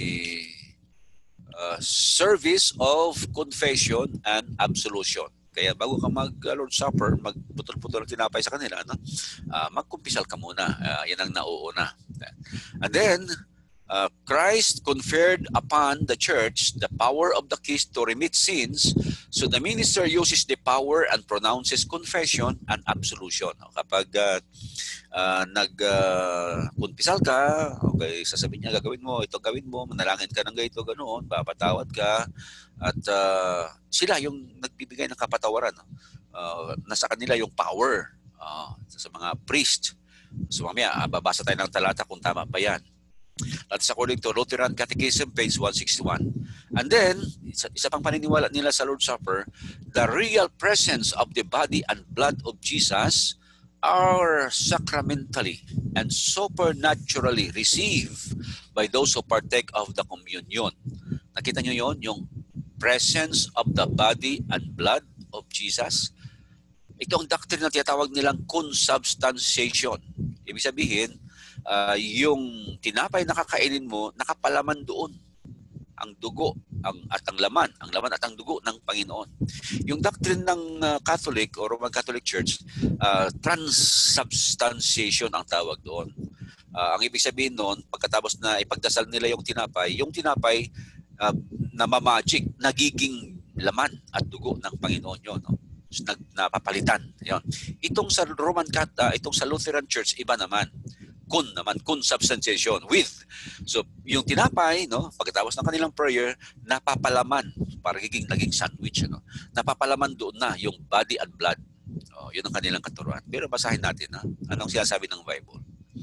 S1: uh, service of confession and absolution. Kaya bago ka mag-Lord's Supper, magputol-putol tinapay sa kanila, no? uh, magkumpisal ka muna. Uh, yan ang nauuna. And then, uh, Christ conferred upon the church the power of the keys to remit sins. So the minister uses the power and pronounces confession and absolution. Kapag uh, uh, nag-kumpisal uh, ka, okay, sasabihin niya, gagawin mo, ito gawin mo, manalangin ka ng ganito, ganoon, papatawad ka. At uh, sila yung nagbibigay ng kapatawaran. Uh, nasa kanila yung power uh, sa mga priest. So mamaya, babasa tayo ng talata kung tama ba yan. That's according to Lutheran Catechism, page one sixty-one. And then, isa, isa pang paniniwala nila sa Lord's Supper, the real presence of the body and blood of Jesus are sacramentally and supernaturally received by those who partake of the communion. Nakita nyo yon, yung presence of the body and blood of Jesus. Ito ang doctrine na tinatawag nilang consubstantiation. Ibig sabihin, uh, yung tinapay na kakainin mo, nakapalaman doon ang dugo ang, at ang laman, ang laman at ang dugo ng Panginoon. Yung doctrine ng uh, Catholic o Roman Catholic Church, uh, transubstantiation ang tawag doon. Uh, ang ibig sabihin noon, pagkatapos na ipagdasal nila yung tinapay, yung tinapay uh, na mamagic, nagiging laman at dugo ng Panginoon yun. No? Nag, napapalitan. Yun. Itong sa Roman Catholic, uh, itong sa Lutheran Church, iba naman. Kun naman, consubstantiation, with. So, yung tinapay, no, pagkatapos ng kanilang prayer, napapalaman, para naging, naging sandwich, ano, napapalaman doon na yung body and blood. Oh, yun ang kanilang katuruan. Pero basahin natin, ha? Anong sinasabi ng Bible?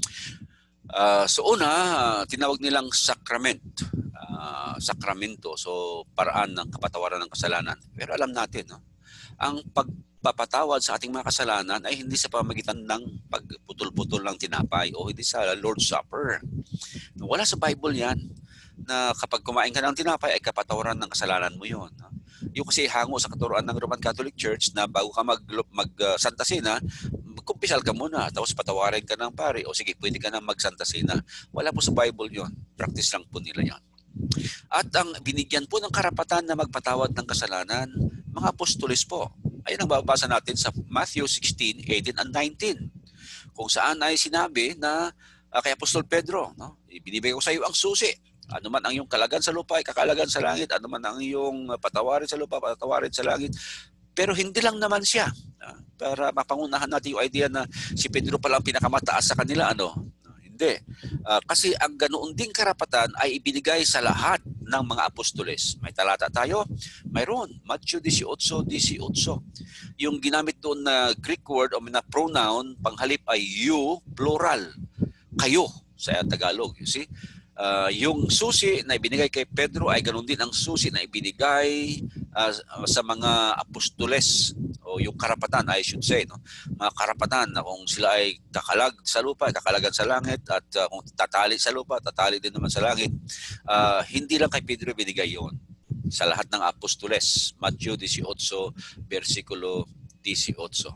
S1: Uh, so, una, uh, tinawag nilang sacrament. Uh, sakramento, so paraan ng kapatawaran ng kasalanan. Pero alam natin, no, ang pagpapatawad sa ating mga kasalanan ay hindi sa pamamagitan ng pagputol-putol ng tinapay o hindi sa Lord's Supper. Wala sa Bible yan na kapag kumain ka ng tinapay ay kapatawaran ng kasalanan mo yun. Yung kasi hango sa katuruan ng Roman Catholic Church na bago ka mag, mag uh, Santa Cena, kumpisal ka muna, tapos patawarin ka ng pare o sige, pwede ka na mag-Santa Cena. Wala po sa Bible yun. Practice lang po nila yan. At ang binigyan po ng karapatan na magpatawad ng kasalanan, mga apostoles po. Ayun ang babasa natin sa Matthew sixteen, eighteen and nineteen. Kung saan ay sinabi na uh, kay Apostol Pedro, no? Ibinibigay ko sa iyo ang susi. Ano man ang iyong kalagan sa lupa ay kakalagan sa langit. Ano man ang iyong patawarin sa lupa, patawarin sa langit. Pero hindi lang naman siya. Uh, para mapangunahan natin yung idea na si Pedro pala ang pinakamataas sa kanila. Ano? Hindi. Uh, kasi ang ganoon ding karapatan ay ibinigay sa lahat ng mga apostoles. May talata tayo? Mayroon. Matthew eighteen, eighteen. Yung ginamit doon na Greek word o na pronoun, panghalip ay you, plural. Kayo sa Tagalog. You see? Uh, yung susi na ibinigay kay Pedro ay ganoon din ang susi na ibinigay uh, sa mga apostoles o yung karapatan, I should say, no? Mga karapatan na kung sila ay kakalag sa lupa, kakalagan sa langit at uh, kung tatali sa lupa, tatali din naman sa langit. Uh, hindi lang kay Pedro ibinigay yon, sa lahat ng apostoles. Matthew eighteen, versikulo eighteen.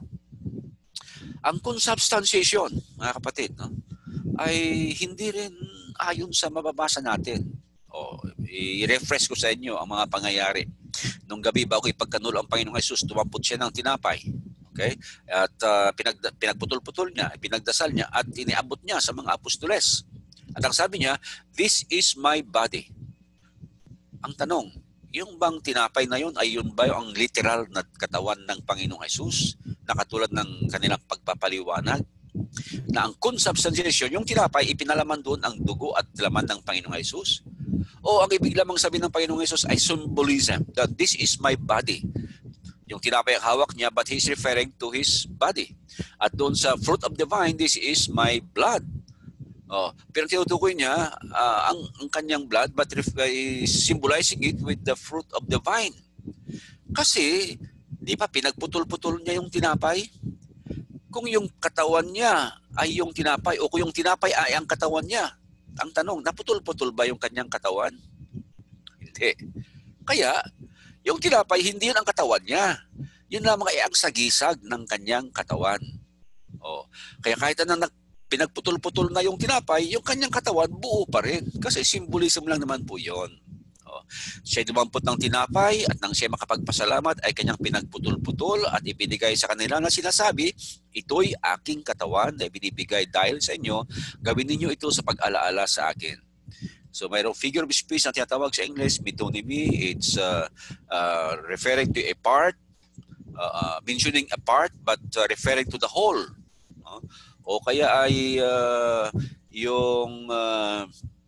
S1: Ang consubstantiation, mga kapatid, no, ay hindi rin ayon sa mababasa natin. O, i-refresh ko sa inyo ang mga pangyayari. Nung gabi bago ipagkanulo ang Panginoong Hesus, tumampot siya ng tinapay. Okay? At uh, pinag, pinagputol-putol niya, pinagdasal niya, at iniabot niya sa mga apostoles. At ang sabi niya, "This is my body." Ang tanong, yung bang tinapay na yun ay yun ba ang literal na katawan ng Panginoong Hesus na katulad ng kanilang pagpapaliwanag? Na ang consubstantiation, yung tinapay, ipinalaman doon ang dugo at laman ng Panginoong Hesus? O ang ibig lamang sabihin ng Panginoong Hesus ay symbolism, that this is my body. Yung tinapay ang hawak niya, but he's referring to his body. At doon sa fruit of the vine, this is my blood. Oh, pero tinutukoy niya uh, ang, ang kanyang blood, but ref- uh, symbolizing it with the fruit of the vine. Kasi, di ba, pinagputol-putol niya yung tinapay? Kung yung katawan niya ay yung tinapay o kung yung tinapay ay ang katawan niya, ang tanong, naputol-putol ba yung kanyang katawan? Hindi. Kaya, yung tinapay, hindi yun ang katawan niya. Yun lamang ay ang sagisag ng kanyang katawan. O, kaya kahit anong pinagputol-putol na yung tinapay, yung kanyang katawan buo pa rin. Kasi symbolism lang naman po yun. Siya dumampot ng tinapay at nang siya makapagpasalamat ay kanyang pinagputol-putol at ibinigay sa kanila na sinasabi, "Ito'y aking katawan na ibinibigay dahil sa inyo. Gawin ninyo ito sa pag-alaala sa akin." So mayroong figure of speech na tinatawag sa English, metonymy. It's uh, uh, referring to a part, uh, mentioning a part but uh, referring to the whole. Uh, o kaya ay uh, yung... Uh,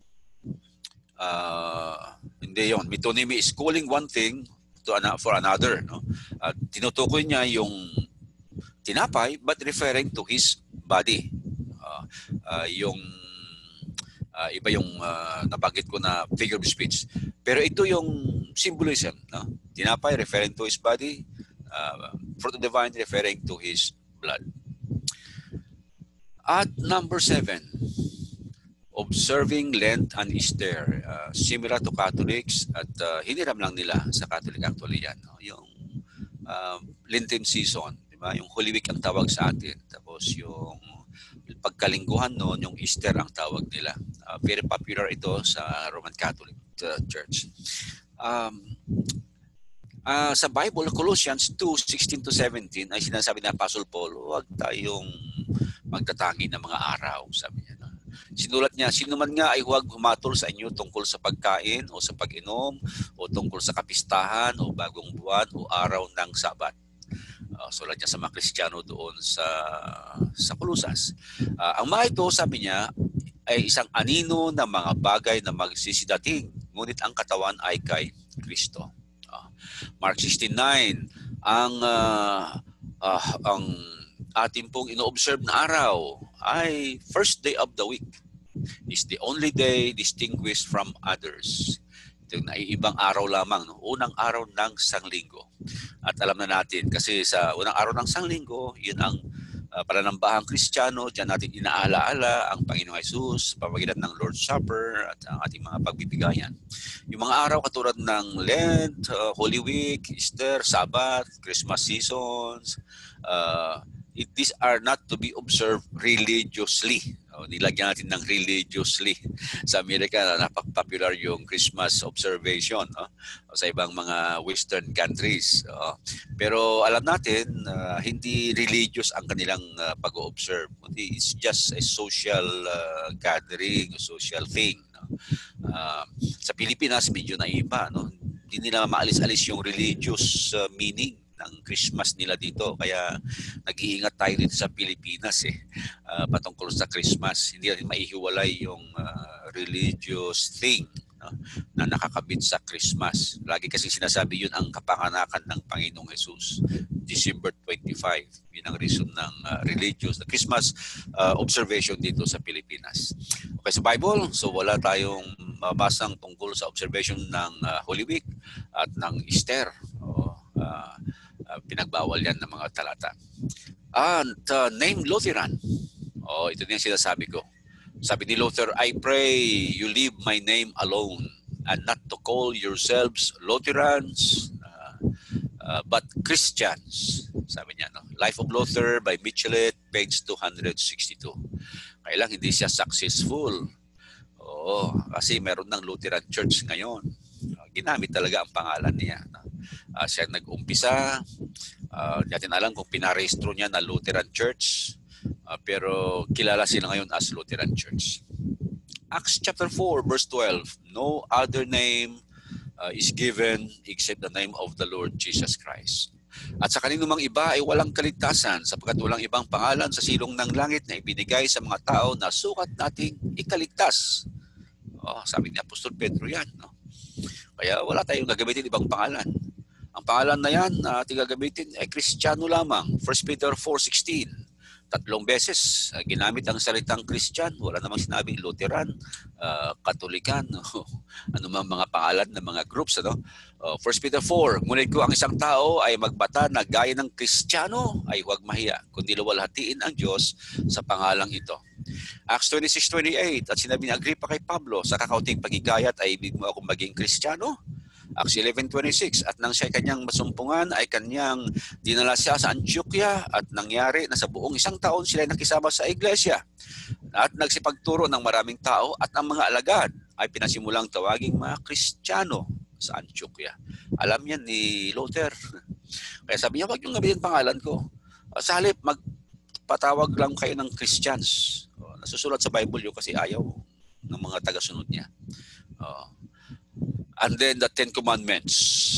S1: Uh, hindi yon. Metonymy is calling one thing to an- for another. No? Uh, tinutukoy niya yung tinapay but referring to his body. Uh, uh, yung uh, iba yung uh, nabanggit ko na figure of speech. Pero ito yung symbolism. No? Tinapay referring to his body. Uh, fruit of the vine referring to his blood. At number seven, observing Lent and Easter, uh, similar to Catholics at uh, hiniram lang nila sa Catholic actually yan, no? Yung uh, Lenten season, di ba? ba? Yung Holy Week ang tawag sa atin. Tapos yung pagkalingguhan noon, yung Easter ang tawag nila. Uh, very popular ito sa Roman Catholic uh, Church. Um, uh, sa Bible, Colossians two sixteen to seventeen, ay sinasabi ng Apostle Paul, huwag tayong magtatangi ng mga araw, sabi niya. No? Sinulat niya, sino man nga ay huwag humatol sa inyo tungkol sa pagkain o sa pag-inom o tungkol sa kapistahan o bagong buwan o araw ng Sabat. Uh, sulat niya sa mga Kristiyano doon sa sa Colosas. Uh, ang mga ito, sabi niya, ay isang anino ng mga bagay na magsisidating, ngunit ang katawan ay kay Kristo. Uh, Mark sixteen nine, ang uh, uh, ang ating pong ino-observe na araw ay first day of the week. Is the only day distinguished from others. Ito yung naiibang araw lamang, no? Unang araw ng sanglinggo. At alam na natin, kasi sa unang araw ng sanglinggo, yun ang uh, pananambahang Kristiyano, diyan natin inaalaala ang Panginoong Hesus sa pamamagitan ng Lord's Supper at ang ating mga pagbibigayan. Yung mga araw katulad ng Lent, uh, Holy Week, Easter, Sabbath, Christmas seasons, uh, it, these are not to be observed religiously. O, nilagyan natin ng religiously. Sa Amerika, napaka-popular yung Christmas observation, no? O, sa ibang mga Western countries. O, pero alam natin, uh, hindi religious ang kanilang uh, pag-observe. It's just a social uh, gathering, a social thing. No? Uh, sa Pilipinas, medyo naiba. No? Hindi nila maalis-alis yung religious uh, meaning ng Christmas nila dito. Kaya nag-iingat tayo dito sa Pilipinas eh, uh, patungkol sa Christmas. Hindi natin maihiwalay yung uh, religious thing, no, na nakakabit sa Christmas. Lagi kasi sinasabi yun ang kapanganakan ng Panginoong Hesus. December twenty-fifth, yun ang reason ng uh, religious, the Christmas uh, observation dito sa Pilipinas. Okay, sa Bible, so wala tayong mabasang tungkol sa observation ng uh, Holy Week at ng Easter. O, uh, Uh, pinagbawal yan ng mga talata. And uh, name Lutheran. Oh, ito din yung sinasabi ko. Sabi ni Luther, I pray you leave my name alone and not to call yourselves Lutherans, uh, uh, but Christians. Sabi niya, no? Life of Luther by Michelet, page two sixty-two. Kailang hindi siya successful. Oo, kasi meron ng Lutheran Church ngayon. Uh, ginamit talaga ang pangalan niya. No? Uh, siya nag-umpisa, uh, natin alam kung pinarehistro niya na Lutheran Church, uh, pero kilala sila ngayon as Lutheran Church. Acts chapter four verse twelve, no other name uh, is given except the name of the Lord Jesus Christ. At sa kanino mang iba ay walang kaligtasan, sapagkat walang ibang pangalan sa silong ng langit na ibinigay sa mga tao na sukat nating ikaligtas. Oh, sabi ni Apostol Pedro yan. No? Kaya wala tayong gagamitin ibang pangalan. Ang pangalan na yan na ating gagamitin ay Kristiyano lamang. First Peter four sixteen. Tatlong beses uh, ginamit ang salitang Christian. Wala namang sinabing Lutheran, uh, Katolikan, ano mang mga pangalan ng mga groups. Ano? Uh, First Peter four, ngunit kung ang isang tao ay magbata na gaya ng Kristiyano, ay huwag mahiya, kundi luwalhatiin ang Diyos sa pangalang ito. Acts twenty-six twenty-eight, at sinabi ni Agrippa kay Pablo, sa kakaunting pagigayat ay ibig mo akong maging Kristiyano? Acts eleven twenty-six, at nang siya kanyang masumpungan ay kanyang dinala siya sa Antioquia at nangyari na sa buong isang taon sila nakisama sa iglesia at nagsipagturo ng maraming tao at ang mga alagad ay pinasimulang tawaging mga Kristiyano sa Antioquia. Alam yan ni Luther. Kaya sabi niya, wag yung gamitin pangalan ko. Sa halip, magpatawag lang kayo ng Christians. Nasusulat sa Bible yun kasi ayaw ng mga tagasunod niya. Uh, And then the Ten Commandments.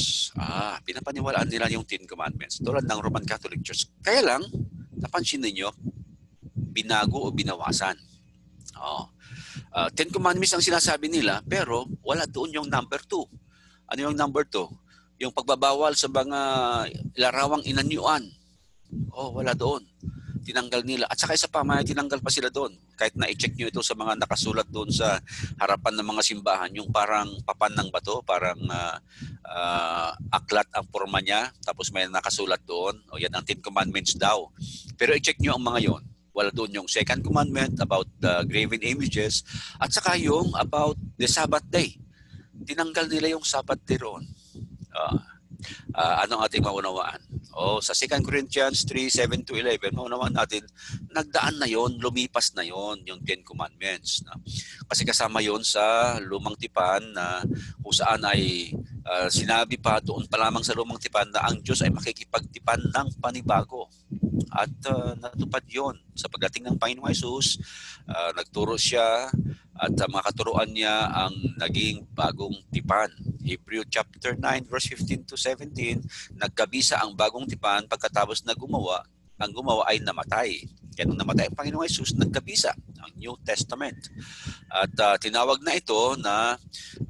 S1: Ah, pinapaniwalaan nila yung Ten Commandments. Tulad ng Roman Catholic Church. Kaya lang, napansin ninyo, binago o binawasan. Oh. Uh, Ten Commandments ang sinasabi nila, pero wala doon yung number two. Ano yung number two? Yung pagbabawal sa mga larawang inanyuan. Oh, wala doon. Tinanggal nila. At saka isa pa, may tinanggal pa sila doon. Kahit na-check nyo ito sa mga nakasulat doon sa harapan ng mga simbahan, yung parang papan ng bato, parang uh, uh, aklat ang forma niya, tapos may nakasulat doon, o yan ang Ten Commandments daw. Pero i-check nyo ang mga yon. Wala doon yung Second Commandment about the graven images, at saka yung about the Sabbath day. Tinanggal nila yung Sabbath day roon. Uh, uh, anong ating maunawaan? Oh, sa Second Corinthians three, seven to eleven, maunawan natin, nagdaan na yon, lumipas na yon, yung Ten Commandments. No? Kasi kasama yon sa Lumang Tipan na kung saan ay uh, sinabi pa doon pa lamang sa Lumang Tipan na ang Diyos ay makikipagtipan ng panibago. At uh, natupad yon sa pagdating ng Panginoong Hesus. Uh, nagturo siya at uh, mga katuruan niya ang naging bagong tipan. Hebrew chapter nine verse fifteen to seventeen, nagkabisa ang bagong tipan pagkatapos na gumawa, ang gumawa ay namatay. Kaya nung namatay ang Panginoong Hesus, nagkabisa ang New Testament. At uh, tinawag na ito na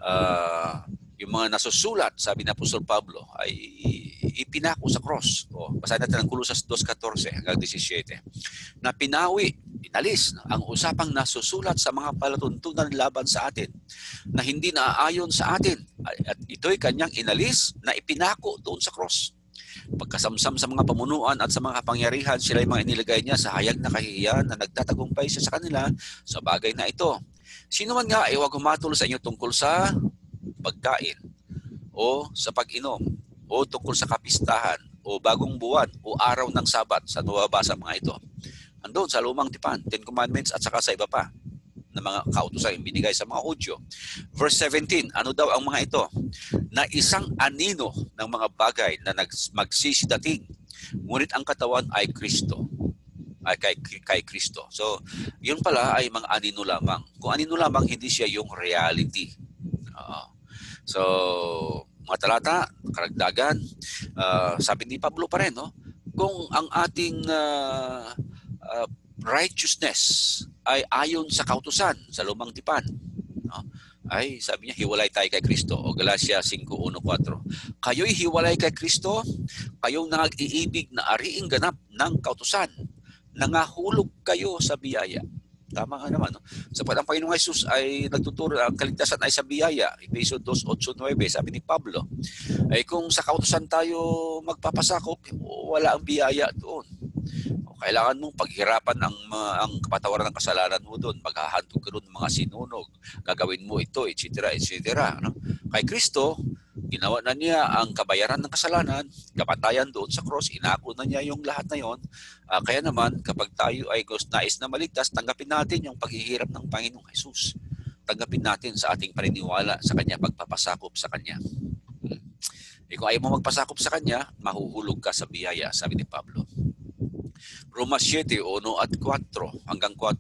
S1: uh, yung mga nasusulat, sabi na Apostol Pablo, ay ipinako sa cross. O, basahin natin ang Colosas two fourteen hanggang seventeen. Na pinawi, inalis ang usapang nasusulat sa mga palatuntunan laban sa atin na hindi naaayon sa atin. At ito'y kanyang inalis na ipinako doon sa cross. Pagkasamsam sa mga pamunuan at sa mga kapangyarihan, sila yung mga inilagay niya sa hayag na kahihiyan na nagtatagumpay siya sa kanila sa bagay na ito. Sino man nga ay huwag humatol sa inyo tungkol sa pagkain o sa pag-inom o tungkol sa kapistahan o bagong buwan o araw ng Sabat. Sa nababasa mga ito? Andun sa Lumang Tipan, Ten Commandments at saka sa iba pa na mga kautusan yung binigay sa mga Hudyo. Verse seventeen, ano daw ang mga ito? Na isang anino ng mga bagay na magsisidating, ngunit ang katawan ay Kristo. Ay kay, kay Kristo. So, yun pala ay mga anino lamang. Kung anino lamang, hindi siya yung reality. Uh, so, mga talata, karagdagan, uh, sabi ni Pablo pa rin, no? Kung ang ating uh, uh, righteousness ay ayon sa kautusan, sa Lumang Tipan, no? Ay, sabi niya, hiwalay tayo kay Kristo. O Galatia five one four. Kayo'y hiwalay kay Kristo, kayong nag-iibig na ariing ganap ng kautusan, nangahulog kayo sa biyaya. Tama nga naman. No? Sapat ang Panginoong Hesus ay nagtuturo, ang kaligtasan ay sa biyaya. Efeso two eight nine, sabi ni Pablo. Ay kung sa kautusan tayo magpapasakop, wala ang biyaya doon. Kailangan mong paghirapan ang, uh, ang kapatawaran ng kasalanan mo doon. Maghahandog ka doon ng mga sinunog. Gagawin mo ito, et cetera, et cetera. No? Kay Kristo, ginawa na niya ang kabayaran ng kasalanan, kapatayan doon sa cross, inako na niya yung lahat na yon. Uh, kaya naman, kapag tayo ay nais na maligtas, tanggapin natin yung paghihirap ng Panginoong Hesus. Tanggapin natin sa ating paniniwala sa Kanya, pagpapasakop sa Kanya. Hmm. E kung ayaw mo magpasakop sa Kanya, mahuhulog ka sa biyaya, sabi ni Pablo. Romas seven, one at four hanggang four.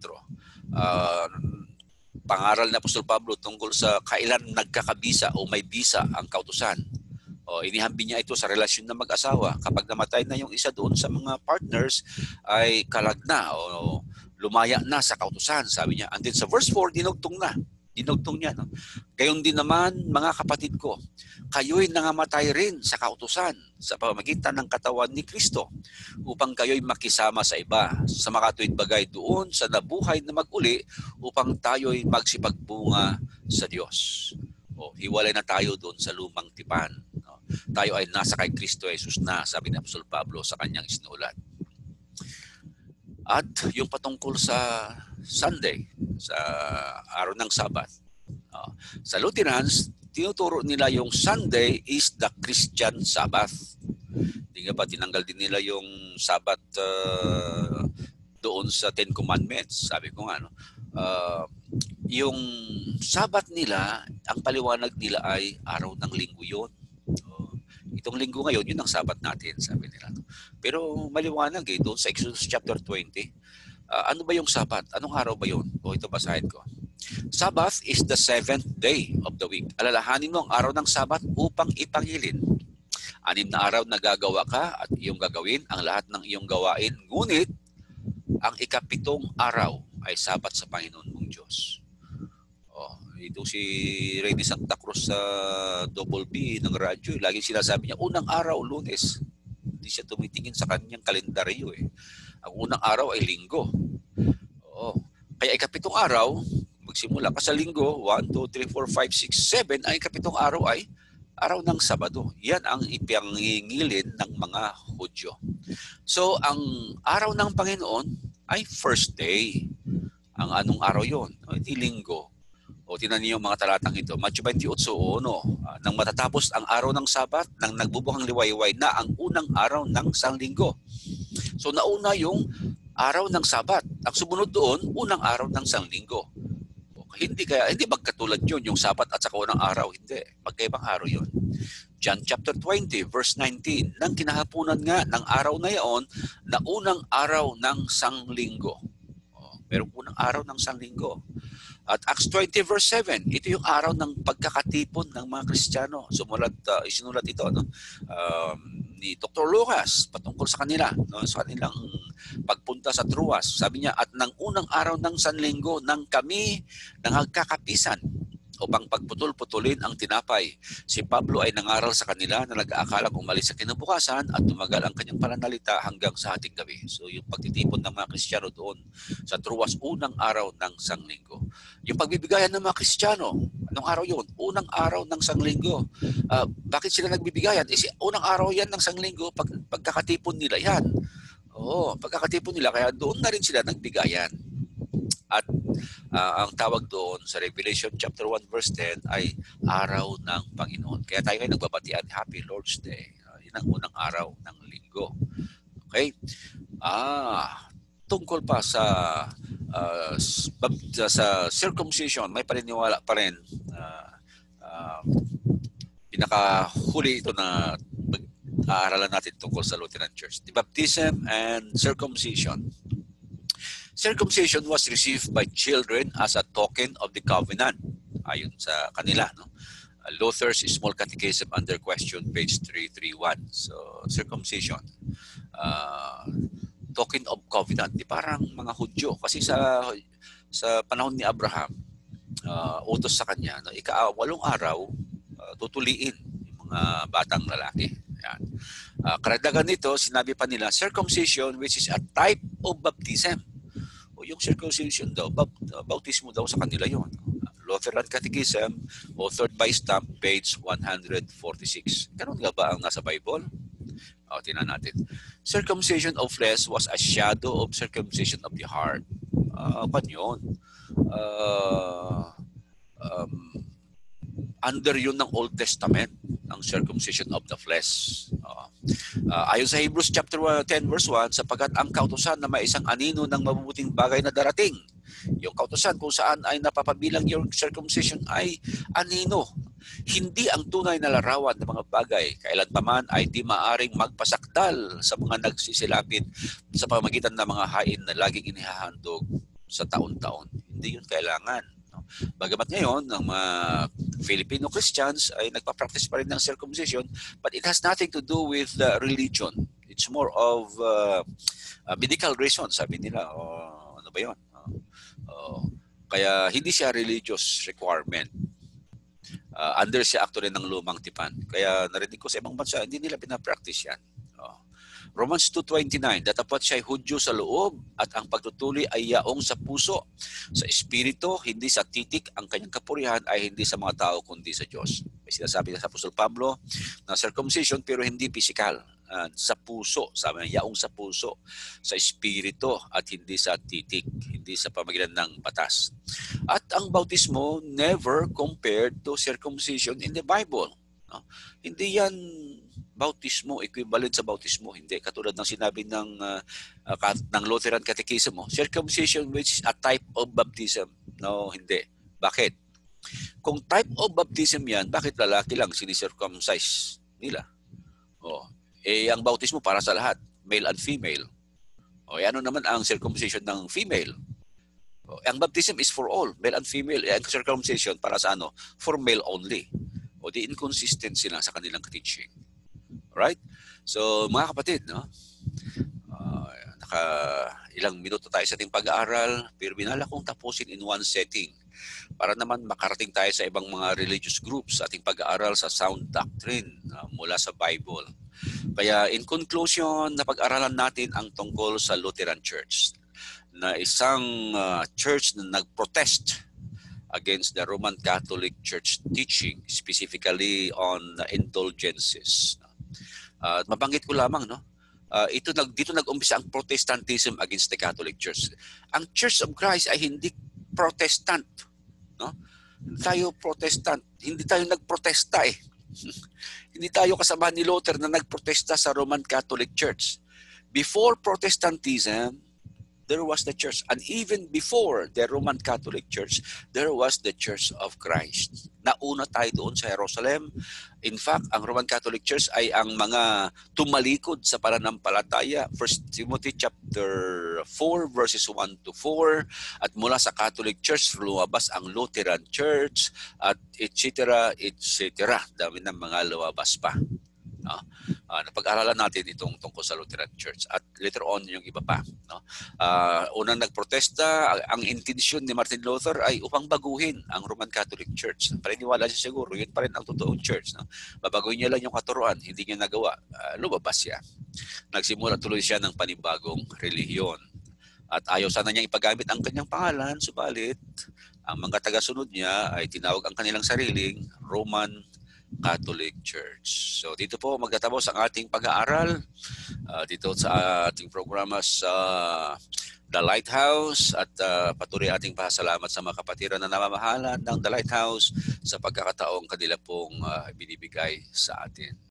S1: Uh, pangaral na Apostol Pablo tungkol sa kailan nagkakabisa o may bisa ang kautusan. O, inihambi niya ito sa relasyon ng mag-asawa. Kapag namatay na yung isa doon sa mga partners, ay kalag na o lumaya na sa kautusan, sabi niya. And then sa verse four, dinugtong na. Dinugtong niya. No? Gayon din naman, mga kapatid ko, kayo'y nangamatay rin sa kautusan sa pamamagitan ng katawan ni Kristo upang kayo'y makisama sa iba sa makatuwid bagay doon sa nabuhay na mag-uli upang tayo'y magsipagbunga sa Diyos. O, hiwalay na tayo doon sa Lumang Tipan. No? Tayo ay nasa kay Kristo Jesus na, sabi ni Apostol Pablo sa kanyang isinulat. At yung patungkol sa Sunday, sa araw ng Sabat. Uh, sa Lutherans, tinuturo nila yung Sunday is the Christian Sabbath. Hindi nga ba tinanggal din nila yung Sabat uh, doon sa Ten Commandments? Sabi ko nga, no? Uh, yung Sabat nila, ang paliwanag nila ay araw ng linggo yun. Uh, itong linggo ngayon, yun ang Sabat natin, sabi nila. No? Pero maliwanag eh, doon sa Exodus chapter twenty. Uh, ano ba yung Sabat? Anong araw ba yun? O ito basahin ko. Sabbath is the seventh day of the week. Alalahanin mo ang araw ng Sabat upang ipangilin. Anim na araw na gagawa ka at iyong gagawin ang lahat ng iyong gawain. Ngunit, ang ikapitong araw ay Sabat sa Panginoon mong Diyos. Oh, ito si Rene Santa Cruz sa Double B ng radyo. Laging sinasabi niya, unang araw, Lunes. Hindi siya tumitingin sa kanyang kalendaryo eh. Ang unang araw ay linggo. Oo. Kaya ikapitong araw, magsimula ka sa linggo, one, two, three, four, five, six, seven, ang ikapitong araw ay araw ng Sabado. Yan ang ipangingilin ng mga Hudyo. So, ang araw ng Panginoon ay first day. Ang anong araw yon? Hindi linggo. O tinan niyo yung mga talatang ito. Matthew twenty-eight, no? Uh, nang matatapos ang araw ng Sabat, nang nagbubuhang liwayway na ang unang araw ng sanglinggo. So nauna yung araw ng Sabat. Ang sumunod doon, unang araw ng sanglinggo. Hindi kaya hindi magkatulad yun, yung Sabat at saka unang araw. Hindi. Magkaibang araw yun. John chapter twenty, verse nineteen. Nang kinahapunan nga ng araw na yaon, na unang araw ng sanglinggo. O, merong unang araw ng sanglinggo. At Acts twenty verse seven, ito yung araw ng pagkakatipon ng mga Kristiyano. Sumulat, uh, isinulat ito no? um, ni Doctor Lucas patungkol sa kanila, no? Sa kanilang pagpunta sa Troas. Sabi niya, at ng unang araw ng Sanlinggo, nang kami nangagkakapisan upang pagputol-putulin ang tinapay. Si Pablo ay nangaral sa kanila na nag-aakalang umalis sa kinabukasan at tumagal ang kanyang pananalita hanggang sa hating gabi. So yung pagtitipon ng mga Kristiyano doon sa Troas, unang araw ng Sanglinggo. Yung pagbibigayan ng mga Kristiyano, anong araw yun? Unang araw ng Sanglinggo. Uh, bakit sila nagbibigayan? Eh, unang araw yan ng Sanglinggo, pag, pagkakatipon nila yan. Oo, pagkakatipon nila, kaya doon na rin sila nagbigayan. At uh, ang tawag doon sa Revelation chapter one verse ten ay araw ng Panginoon. Kaya tayo ay nagbabatian, Happy Lord's Day. Uh, yun ang unang araw ng linggo. Okay? Ah, tungkol pa sa uh, sa circumcision, may paniniwala pa rin. Uh, uh, pinakahuli ito na aaralan natin tungkol sa Lutheran Church. The baptism and circumcision. Circumcision was received by children as a token of the covenant. Ayon sa kanila, no? Luther's Small Catechism under question, page three thirty-one. So, circumcision, uh, token of covenant. Di parang mga Hudyo. Kasi sa sa panahon ni Abraham, uh, utos sa kanya, no, ika-walong araw, uh, tutuliin yung mga batang lalaki. Yan. Uh, karagdagan nito, sinabi pa nila, circumcision, which is a type of baptism. O yung circumcision daw, bautismo daw sa kanila yon. Lutheran Catechism, authored by Stamp, page one forty-six. Ganun nga ba ang nasa Bible? O, tingnan natin. Circumcision of flesh was a shadow of circumcision of the heart. Uh, pan yun? Uh, um, under yun ng Old Testament, ang circumcision of the flesh. Uh, uh, ayon sa Hebrews chapter ten verse one, sapagkat ang kautusan na may isang anino ng mabubuting bagay na darating. Yung kautusan kung saan ay napapabilang yung circumcision ay anino. Hindi ang tunay na larawan ng mga bagay. Kailan pa man ay di maaring magpasakdal sa mga nagsisilapit sa pamagitan ng mga hain na laging inihahandog sa taon-taon. Hindi yun kailangan. Bagamat ngayon, ang mga Filipino Christians ay nagpa-practice pa rin ng circumcision, but it has nothing to do with uh, religion. It's more of uh, uh, medical reason, sabi nila. O, ano ba yun? Uh, uh, kaya hindi siya religious requirement. Uh, under siya actually ng lumang tipan. Kaya narinig ko sa ibang bansa, hindi nila pinapractice yan. Uh, Romans two twenty-nine, datapat siya ay Hudyo sa loob at ang pagtutuli ay yaong sa puso, sa espiritu, hindi sa titik. Ang kanyang kapurihan ay hindi sa mga tao kundi sa Diyos. May sinasabi na sa Apostol Pablo na circumcision pero hindi physical. Uh, sa puso, sabi niya, yaong sa puso, sa espiritu at hindi sa titik, hindi sa pamagitan ng batas. At ang bautismo never compared to circumcision in the Bible. No? Hindi yan bautismo, equivalent sa bautismo. Hindi. Katulad ng sinabi ng, uh, uh, ng Lutheran Catechism mo, circumcision which is a type of baptism. No, hindi. Bakit? Kung type of baptism yan, bakit lalaki lang sinicircumcise nila? Oh, eh, ang bautismo para sa lahat, male and female. O, eh, ano naman ang circumcision ng female? O, ang baptism is for all, male and female. Eh, ang circumcision para sa ano? For male only. O, di inconsistent sila sa kanilang teaching. Right? So, mga kapatid, no? Uh, naka ilang minuto tayo sa ating pag-aaral, pero binala kong tapusin in one setting para naman makarating tayo sa ibang mga religious groups sa ating pag-aaral sa sound doctrine uh, mula sa Bible. Kaya in conclusion, napag-aralan natin ang tungkol sa Lutheran Church na isang uh, church na nag-protest against the Roman Catholic Church teaching, specifically on uh, indulgences. Uh, mabanggit ko lamang, no? Uh, ito nag dito nag-umpisa ang Protestantism against the Catholic Church. Ang Church of Christ ay hindi Protestant, no? Tayo Protestant, hindi tayo nagprotesta eh. Hindi tayo kasama ni Luther na nagprotesta sa Roman Catholic Church. Before Protestantism, there was the church. And even before the Roman Catholic Church, there was the Church of Christ. Nauna tayo doon sa Jerusalem. In fact, ang Roman Catholic Church ay ang mga tumalikod sa pananampalataya. First Timothy chapter four verses one to four. At mula sa Catholic Church, lumabas ang Lutheran Church at et cetera et cetera. Dami ng mga lumabas pa. No? Uh, napag-aralan natin itong tungkol sa Lutheran Church at later on yung iba pa. No? Uh, unang nagprotesta, ang, ang intensyon ni Martin Luther ay upang baguhin ang Roman Catholic Church. Paniniwala siya siguro, yun pa rin ang totoong church. No? Babaguhin niya lang yung katuruan, hindi niya nagawa. Uh, lumabas siya. Nagsimula tuloy siya ng panibagong relihiyon. At ayaw sana niyang ipagamit ang kanyang pangalan, subalit ang mga taga-sunod niya ay tinawag ang kanilang sariling Roman Catholic Church. So dito po magtatapos ang ating pag-aaral uh, dito sa ating programa sa The Lighthouse at uh, patuloy ating pasalamat sa mga kapatiran na namamahala ng The Lighthouse sa pagkakataong kanila pong uh, binibigay sa atin.